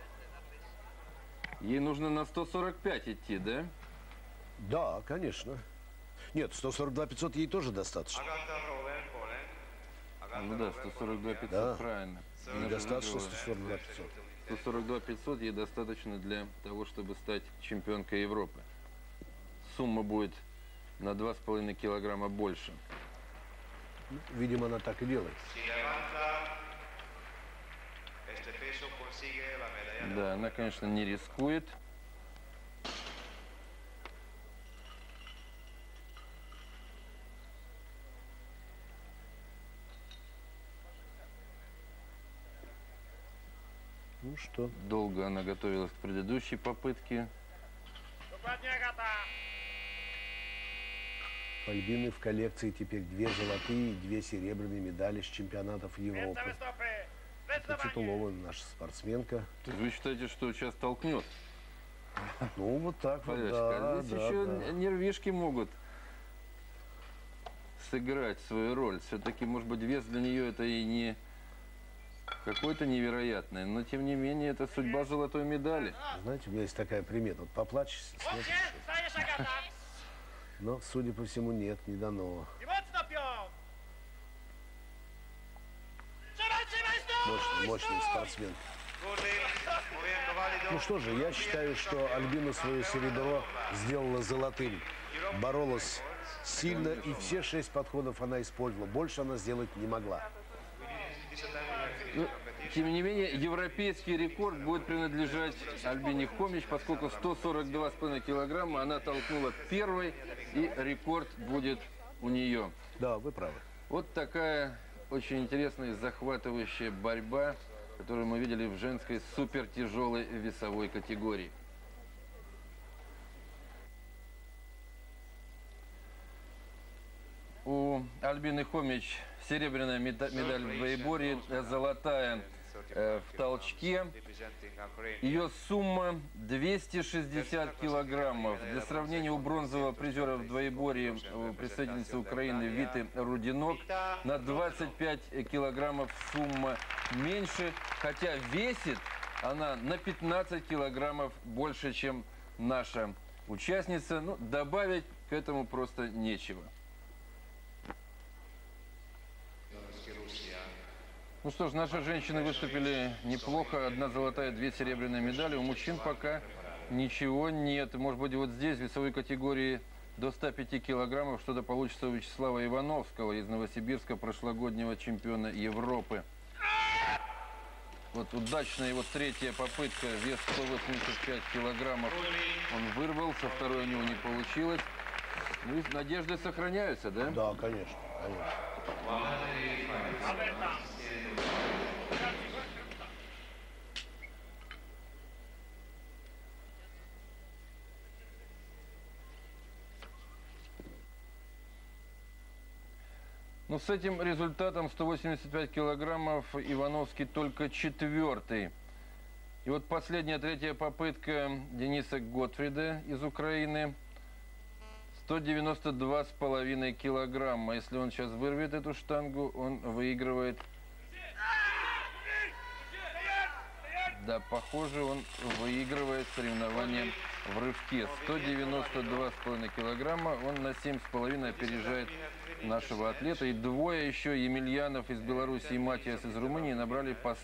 Ей нужно на 145 идти, да? Да, конечно. Нет, 142 500 ей тоже достаточно. Ну да, 142 500, Да. правильно. Ей Она же достаточно выиграла. 142 500. 142 500 ей достаточно для того, чтобы стать чемпионкой Европы. Сумма будет на 2,5 килограмма больше. Видимо, она так и делает. Да, она, конечно, не рискует. Ну что, Долго она готовилась к предыдущей попытке. у Альбины в коллекции теперь 2 золотые и 2 серебряные медали с чемпионатов Европы. Это титулованная наша спортсменка. То есть вы считаете, что сейчас толкнет? Ну, вот так вот, Полячка, да, здесь да, еще да. нервишки могут сыграть свою роль. Все-таки, может быть, вес для нее это и не какой-то невероятный, но тем не менее это судьба золотой медали. Знаете, у меня есть такая примета. Вот поплачь, смотришь, но, судя по всему, нет, не дано. I mocno piąt! Trzymaj, trzymaj, stój! Мощный спортсмен. Ну что же, я считаю, что Альбина свое серебро сделала золотым. Боролась сильно, и все 6 подходов она использовала. Больше она сделать не могла. Ну, тем не менее, европейский рекорд будет принадлежать Альбине Хомич, поскольку 142,5 килограмма она толкнула первой, и рекорд будет у нее. Да, вы правы. Вот такая очень интересная и захватывающая борьба, которую мы видели в женской супертяжелой весовой категории. У Альбины Хомич серебряная медаль в двоеборье, золотая в толчке. Ее сумма 260 килограммов. Для сравнения, у бронзового призера в двоеборье, представительницы Украины Виты Рудинок, на 25 килограммов сумма меньше, хотя весит она на 15 килограммов больше, чем наша участница. Ну, добавить к этому просто нечего. Ну что ж, наши женщины выступили неплохо. 1 золотая, 2 серебряные медали. У мужчин пока ничего нет. Может быть, вот здесь, в весовой категории до 105 килограммов, что-то получится у Вячеслава Ивановского из Новосибирска, прошлогоднего чемпиона Европы. Вот удачная его 3-я попытка, вес 185 килограммов. Он вырвался, второй у него не получилось. Ну и надежды сохраняются, да? Да, конечно, конечно. Но с этим результатом 185 килограммов Ивановский только 4-й. И вот последняя 3-я попытка Дениса Готфрида из Украины. 192,5 килограмма. Если он сейчас вырвет эту штангу, он выигрывает. Да, похоже, он выигрывает соревнования в рывке. 192,5 килограмма. Он на 7,5 опережает нашего атлета. И двое еще, Емельянов из Беларуси и Матиас из Румынии, набрали по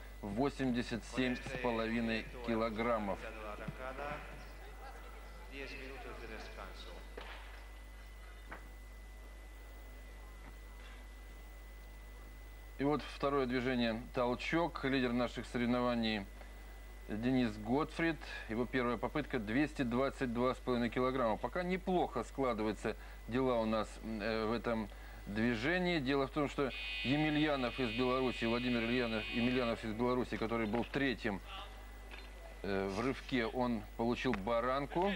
187,5 килограммов. И вот второе движение – толчок. Лидер наших соревнований Денис Готфрид. Его первая попытка – 222,5 килограмма. Пока неплохо складываются дела у нас в этом движении. Дело в том, что Емельянов из Беларуси, Владимир Емельянов из Беларуси, который был 3-м в рывке, он получил баранку.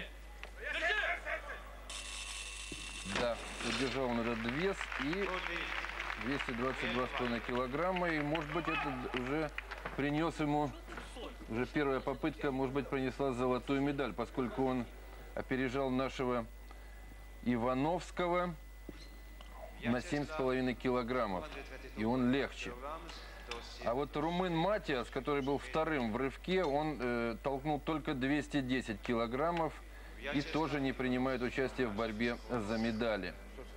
Да, удержал он этот вес и 222,5 килограмма. И, может быть, это уже принес ему, уже первая попытка, может быть, принесла золотую медаль, поскольку он опережал нашего Ивановского на 7,5 килограммов. И он легче. А вот румын Матиас, который был 2-м в рывке, он толкнул только 210 килограммов и тоже не принимает участие в борьбе за медали.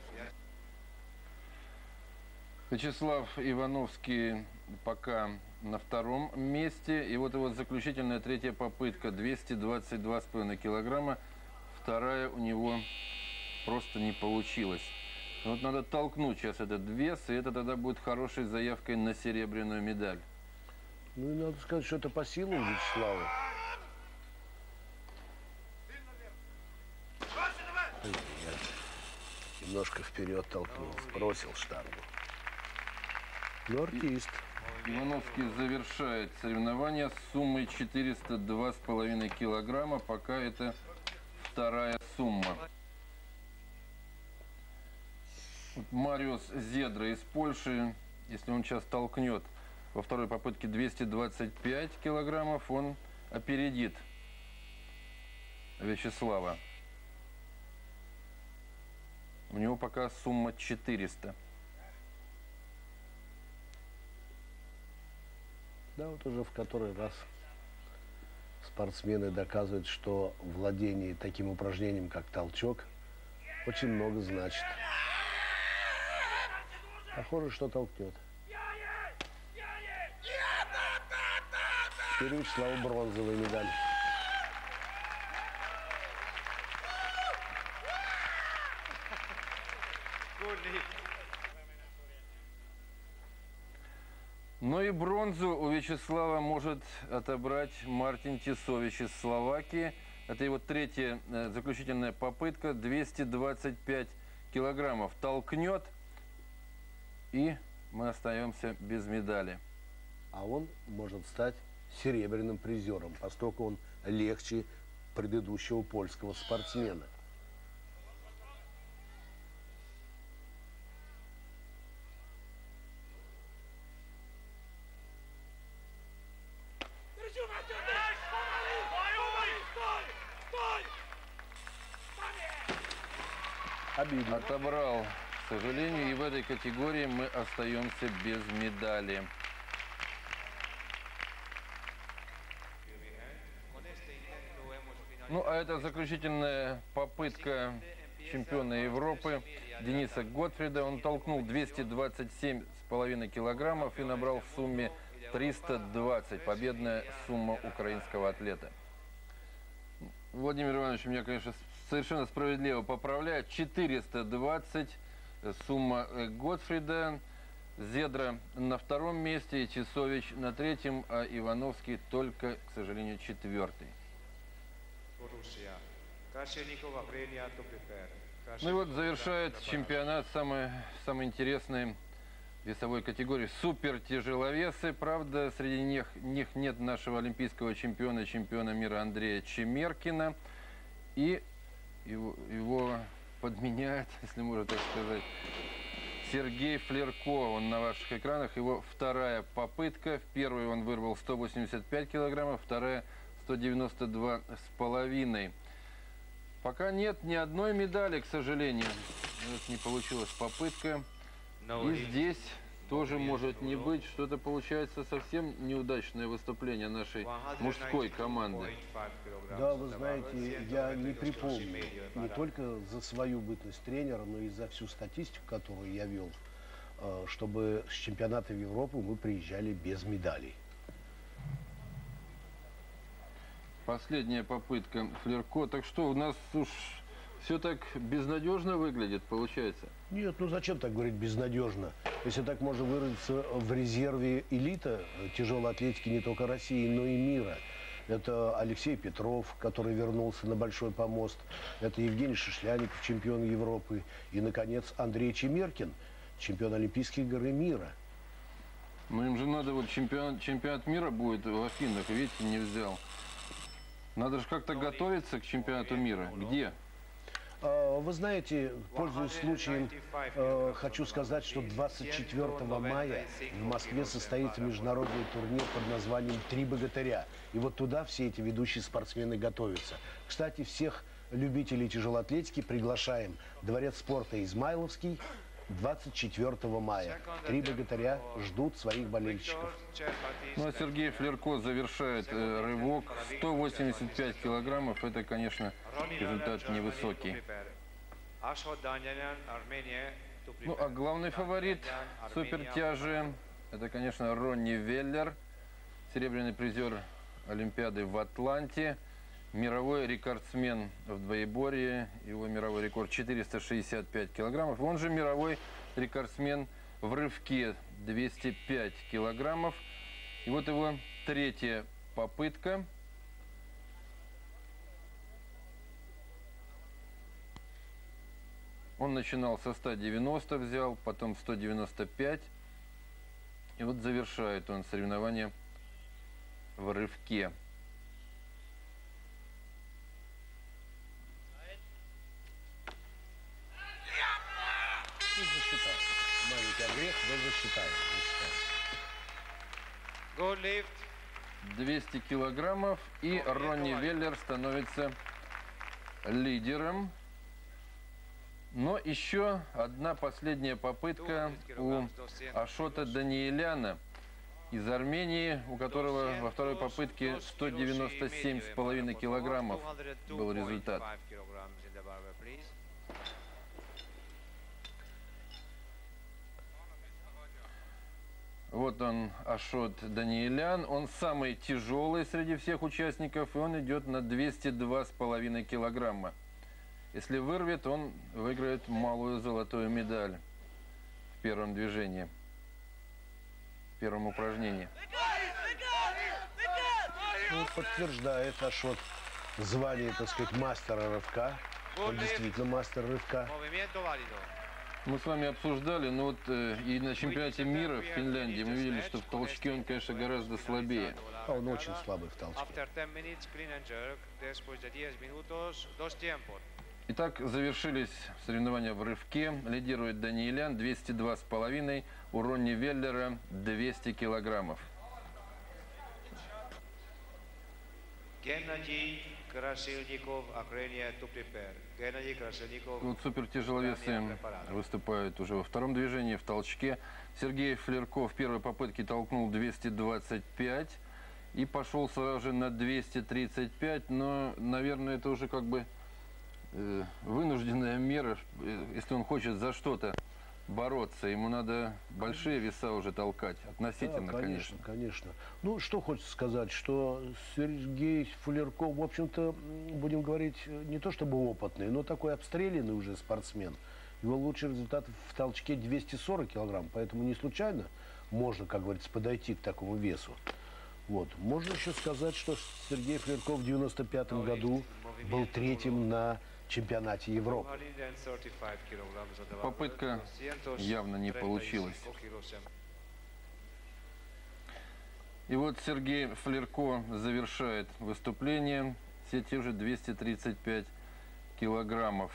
Вячеслав Ивановский пока на 2-м месте. И вот его заключительная 3-я попытка, 222,5 килограмма. 2-я у него просто не получилась. Вот надо толкнуть сейчас этот вес, и это тогда будет хорошей заявкой на серебряную медаль. Ну и надо сказать, что это по силам Вячеслава. Немножко вперед толкнул, бросил штангу. Ну, артист. Ивановский завершает соревнования с суммой 402,5 килограмма. Пока это 2-я сумма. Мариус Зедра из Польши, если он сейчас толкнет во второй попытке 225 килограммов, он опередит Вячеслава. У него пока сумма 400. Да, вот уже в который раз спортсмены доказывают, что владение таким упражнением, как толчок, очень много значит. Похоже, что толкнет. Теперь у Вячеслава бронзовая медаль. Ну и бронзу у Вячеслава может отобрать Мартин Тисович из Словакии. Это его третья заключительная попытка. 225 килограммов толкнет, и мы остаемся без медали. А он может стать серебряным призером, поскольку он легче предыдущего польского спортсмена. Обидно. Отобрал, к сожалению, и в этой категории мы остаемся без медали. Ну, а это заключительная попытка чемпиона Европы Дениса Готфрида. Он толкнул 227,5 килограммов и набрал в сумме 320. Победная сумма украинского атлета. Владимир Иванович меня, конечно, совершенно справедливо поправляет. 420 сумма Готфрида. Зедра на втором месте, и Тисович на третьем, а Ивановский только, к сожалению, четвертый. Ну и вот завершает чемпионат самой интересной весовой категории — супертяжеловесы. Правда, среди них нет нашего олимпийского чемпиона мира Андрея Чемеркина. И его подменяет, если можно так сказать, Сергей Флерко. Он на ваших экранах. Его вторая попытка. В первой он вырвал 185 килограммов, вторая 192,5. Пока нет ни одной медали, к сожалению. Вот не получилась попытка. И здесь тоже может не быть. Что-то получается совсем неудачное выступление нашей мужской команды. Да, вы знаете, я не припомню не только за свою бытность тренера, но и за всю статистику, которую я вел, чтобы с чемпионата Европы мы приезжали без медалей. Последняя попытка Флерко. Так что, у нас уж все так безнадежно выглядит, получается? Нет, ну зачем так говорить безнадежно? Если так можно выразиться, в резерве элита тяжелой атлетики не только России, но и мира. Это Алексей Петров, который вернулся на большой помост. Это Евгений Шишляников, чемпион Европы. И, наконец, Андрей Чемеркин, чемпион Олимпийских игр и мира. Ну им же надо, вот чемпионат мира будет в Афинах, видите, не взял. Надо же как-то готовиться к чемпионату мира. Где? Вы знаете, пользуясь случаем, хочу сказать, что 24 мая в Москве состоится международный турнир под названием «Три богатыря». И вот туда все эти ведущие спортсмены готовятся. Кстати, всех любителей тяжелоатлетики приглашаем. Дворец спорта Измайловский, 24 мая. «Три богатыря» ждут своих болельщиков. Ну а Сергей Флерко завершает рывок. 185 килограммов. Это, конечно, результат невысокий. Ну а главный фаворит супертяжи — это, конечно, Ронни Веллер, серебряный призер Олимпиады в Атланте, мировой рекордсмен в двоеборье. Его мировой рекорд 465 килограммов. Он же мировой рекордсмен в рывке 205 килограммов. И вот его третья попытка. Он начинал со 190, взял, потом 195. И вот завершает он соревнование в рывке. И засчитаем. Маленький огрех, но засчитаем. 200 килограммов. И Ронни Веллер становится лидером. Но еще одна последняя попытка у Ашота Даниэляна из Армении, у которого во второй попытке 197,5 килограммов был результат. Вот он, Ашот Даниэлян. Он самый тяжелый среди всех участников, и он идет на 202,5 килограмма. Если вырвет, он выиграет малую золотую медаль в первом движении, в первом упражнении. Ну, подтверждает Ашот звание, так сказать, мастера рывка. Он действительно мастер рывка. Movimiento válido. Мы с вами обсуждали, но вот и на чемпионате мира в Финляндии мы видели, что в толчке он, конечно, гораздо слабее. А он очень слабый в толчке. After 10 minutes, clean and jerk. Después de 10 minutos, dos tiempos. Итак, завершились соревнования в рывке. Лидирует Даниэлян 202,5, у Ронни Веллера 200 килограммов. Геннадий Красильников, Акрения Туплипер. Геннадий Красильников. Вот супертяжеловесы выступают уже во втором движении, в толчке. Сергей Флерков в первой попытке толкнул 225 и пошел сразу же на 235, но, наверное, это уже как бы вынужденная мера. Если он хочет за что-то бороться, ему надо большие веса уже толкать, относительно, Да, конечно. конечно. Ну, что хочется сказать, что Сергей Флерков, в общем-то, будем говорить, не то чтобы опытный, но такой обстрелянный уже спортсмен. Его лучший результат в толчке 240 килограмм, поэтому не случайно можно, как говорится, подойти к такому весу. Вот. Можно еще сказать, что Сергей Флерков в 1995 году был третьим на чемпионате Европы. Попытка явно не получилась. И вот Сергей Флерко завершает выступление. Все те же 235 килограммов.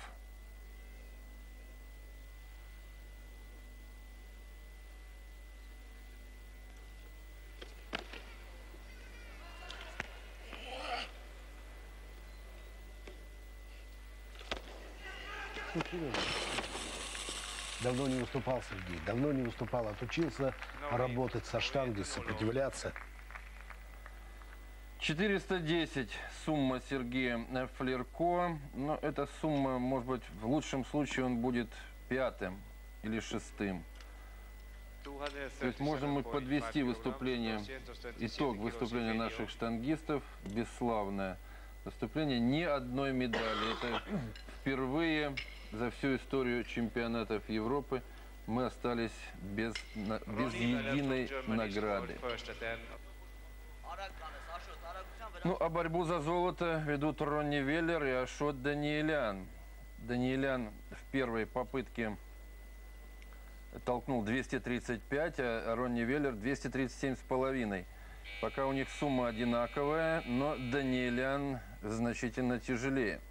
Давно не выступал Сергей, давно не выступал, отучился работать со штангой, сопротивляться. 410 сумма Сергея Флерко. Но эта сумма, может быть, в лучшем случае он будет пятым или шестым. То есть можем мы подвести выступление, итог выступления наших штангистов. Бесславное выступление, ни одной медали. Это впервые за всю историю чемпионатов Европы мы остались без единой награды. Ну, а борьбу за золото ведут Ронни Веллер и Ашот Даниэлян. Даниэлян в первой попытке толкнул 235, а Ронни Веллер 237,5. Пока у них сумма одинаковая, но Даниэлян значительно тяжелее.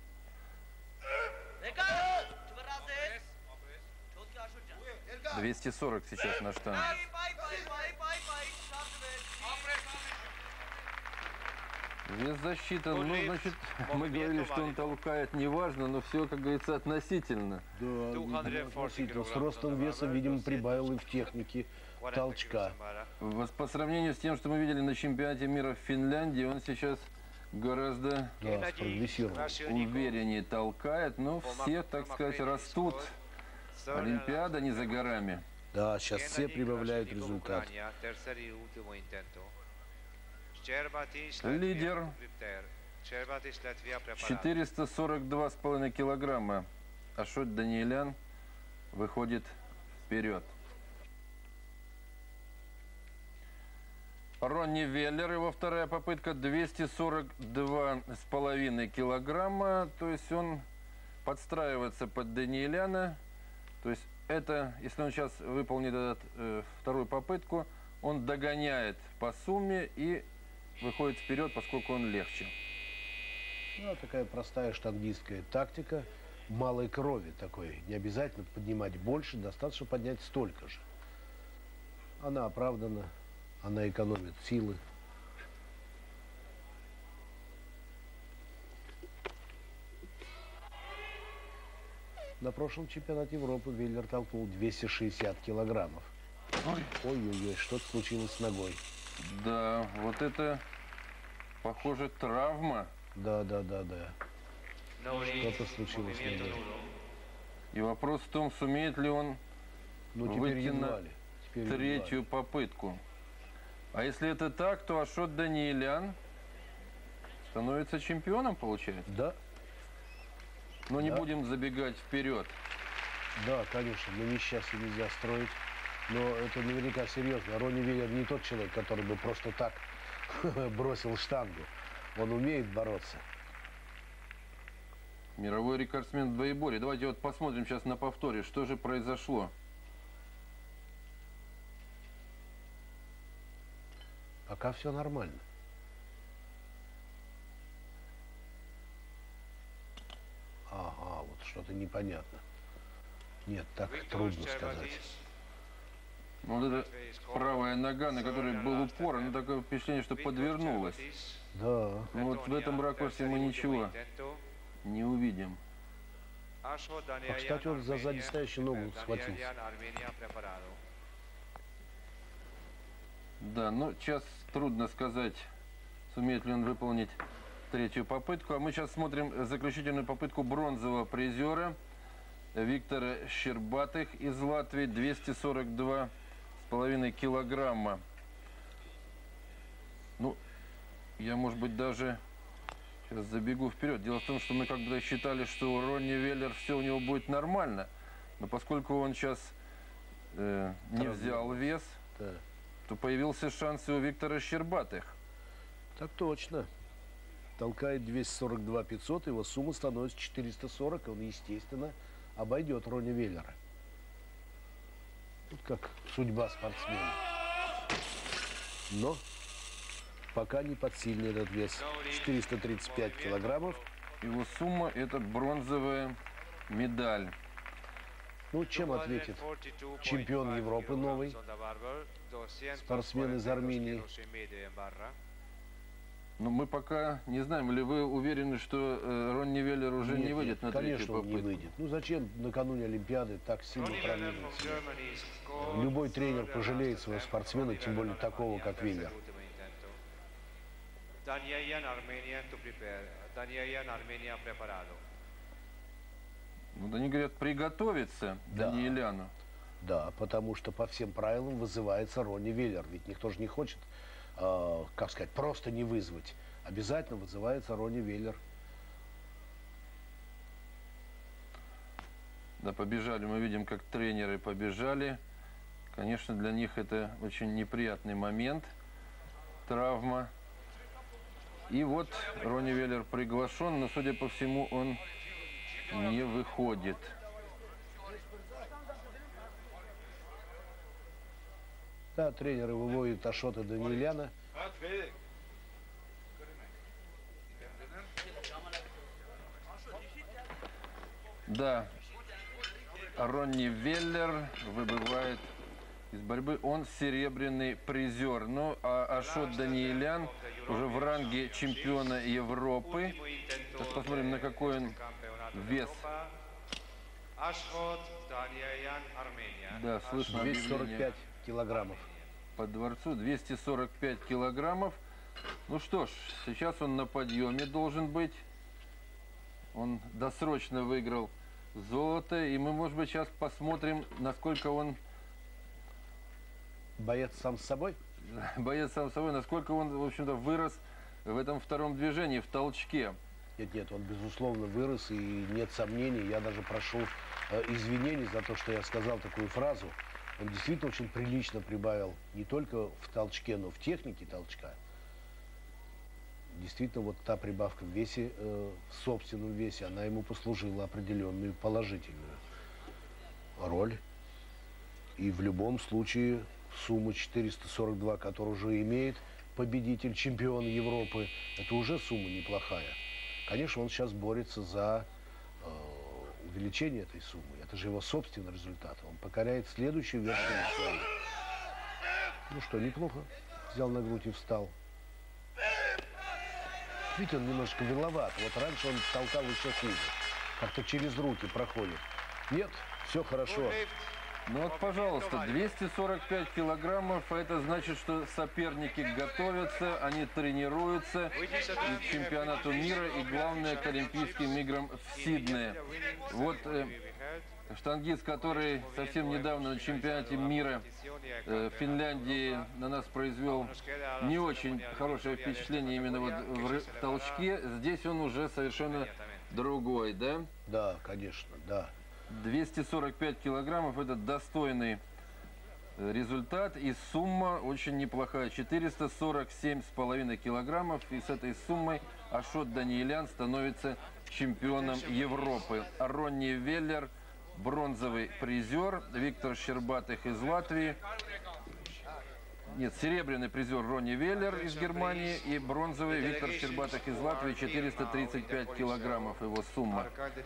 240 сейчас на штанге. Вес защита, ну, значит, мы говорили, что он толкает, неважно, но все, как говорится, относительно. Да, относительно. С ростом веса, видимо, прибавил и в технике толчка. По сравнению с тем, что мы видели на чемпионате мира в Финляндии, он сейчас гораздо увереннее толкает, но все, так сказать, растут. Олимпиада не за горами. Да, сейчас все прибавляют результат. Лидер 442,5 килограмма. Ашот Даниэлян выходит вперед. Ронни Веллер, его вторая попытка, 242,5 килограмма. То есть он подстраивается под Даниэляна. То есть это, если он сейчас выполнит вторую попытку, он догоняет по сумме и выходит вперед, поскольку он легче. Ну, такая простая штангистская тактика малой крови такой. Не обязательно поднимать больше, достаточно поднять столько же. Она оправдана, она экономит силы. На прошлом чемпионате Европы Веллер толкнул 260 килограммов. Ой-ой-ой, что-то случилось с ногой. Да, вот это, похоже, травма. Да. Что-то случилось с ногой. И вопрос в том, сумеет ли он Ну, теперь выйти едва на... ли. третью попытку. А если это так, то Ашот Даниэлян становится чемпионом, получается? Да, Но не Да. будем забегать вперед. да, конечно, на несчастье нельзя строить. Но это наверняка серьезно. Ронни Виллер не тот человек, который бы просто так бросил штангу. Он умеет бороться. Мировой рекордсмен в двоеборье. Давайте вот посмотрим сейчас на повторе, что же произошло. Пока все нормально. Ага, вот что-то непонятно. Нет, так трудно сказать. Вот эта правая нога, на которой был упор, она такое впечатление, что подвернулась. Да, Но вот в этом ракурсе мы ничего не увидим. а, кстати, он за сзади стоящую ногу схватился. Да, но сейчас трудно сказать, сумеет ли он выполнить третью попытку. А мы сейчас смотрим заключительную попытку бронзового призера Виктора Щербатых из Латвии. 242,5 килограмма. Ну, я, может быть, даже сейчас забегу вперед. Дело в том, что мы как бы считали, что у Ронни Веллер все у него будет нормально. Но поскольку он сейчас не взял вес, Да. то появился шанс и у Виктора Щербатых. Так точно. Толкает 242 500, его сумма становится 440, и он, естественно, обойдет Ронни Веллера. Тут как судьба спортсмена. Но пока не подсильный этот вес. 435 килограммов. Его сумма – это бронзовая медаль. Ну, чем ответит чемпион Европы новый, спортсмен из Армении? Но мы пока не знаем, или вы уверены, что Ронни Веллер уже не выйдет на третью конечно, он не попытку? выйдет. Ну, зачем накануне Олимпиады так сильно пронизывать себя? Любой тренер пожалеет своего спортсмена, тем более такого, как Веллер. Вот они говорят, приготовиться Да. Даниэляну. Да, потому что по всем правилам вызывается Ронни Веллер. Ведь никто же не хочет, как сказать, просто не вызвать. Обязательно вызывается Ронни Веллер. Да, побежали, мы видим, как тренеры побежали. Конечно, для них это очень неприятный момент, травма. И вот Ронни Веллер приглашен, но, судя по всему, он не выходит. Да, тренеры выводят Ашота Даниэляна. Да, Ронни Веллер выбывает из борьбы. Он серебряный призер. Ну, а Ашот Даниэлян уже в ранге чемпиона Европы. Сейчас посмотрим, на какой он вес. Да, слышно объявление 245 килограммов. по дворцу. 245 килограммов. Ну что ж, сейчас он на подъеме должен быть. Он досрочно выиграл золото. И мы, может быть, сейчас посмотрим, насколько он Боец сам с собой? боец сам собой, насколько он, в общем-то, вырос в этом втором движении, в толчке. Нет, он, безусловно, вырос, и нет сомнений. Я даже прошу извинений за то, что я сказал такую фразу. Он действительно очень прилично прибавил не только в толчке, но в технике толчка. Действительно, вот та прибавка в весе, в собственном весе, она ему послужила определенную положительную роль. И в любом случае сумма 442, которую уже имеет победитель, чемпион Европы, это уже сумма неплохая. Конечно, он сейчас борется за увеличение этой суммы. Это же его собственный результат. Он покоряет следующую вершину свою. Ну что, неплохо. Взял на грудь и встал. Видите, он немножко виловат. Вот раньше он толкал еще хуже. Как-то через руки проходит. Нет, все хорошо. Ну вот, пожалуйста, 245 килограммов, это значит, что соперники готовятся, они тренируются и к чемпионату мира, и главное, к Олимпийским играм в Сиднее. Вот Штангист, который совсем недавно на чемпионате мира в Финляндии на нас произвел не очень хорошее впечатление именно вот в толчке. Здесь он уже совершенно другой, да? Да, конечно, да. 245 килограммов – это достойный результат, и сумма очень неплохая. 447,5 килограммов, и с этой суммой Ашот Даниэлян становится чемпионом Европы. А Ронни Веллер – бронзовый призер, Виктор Щербатых из Латвии. Нет, серебряный призер Ронни Веллер из Германии и бронзовый Виктор Щербатых из Латвии, 435 килограммов его сумма.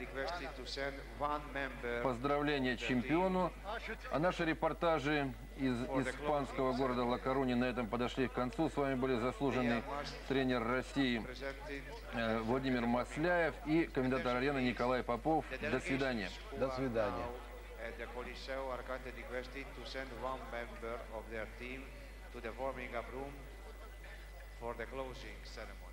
Поздравления чемпиону. А наши репортажи из испанского города Ла-Коруни на этом подошли к концу. С вами были заслуженный тренер России Владимир Масляев и комментатор арены Николай Попов. До свидания. До свидания. The Coliseo Arcante requested to send one member of their team to the warming up room for the closing ceremony.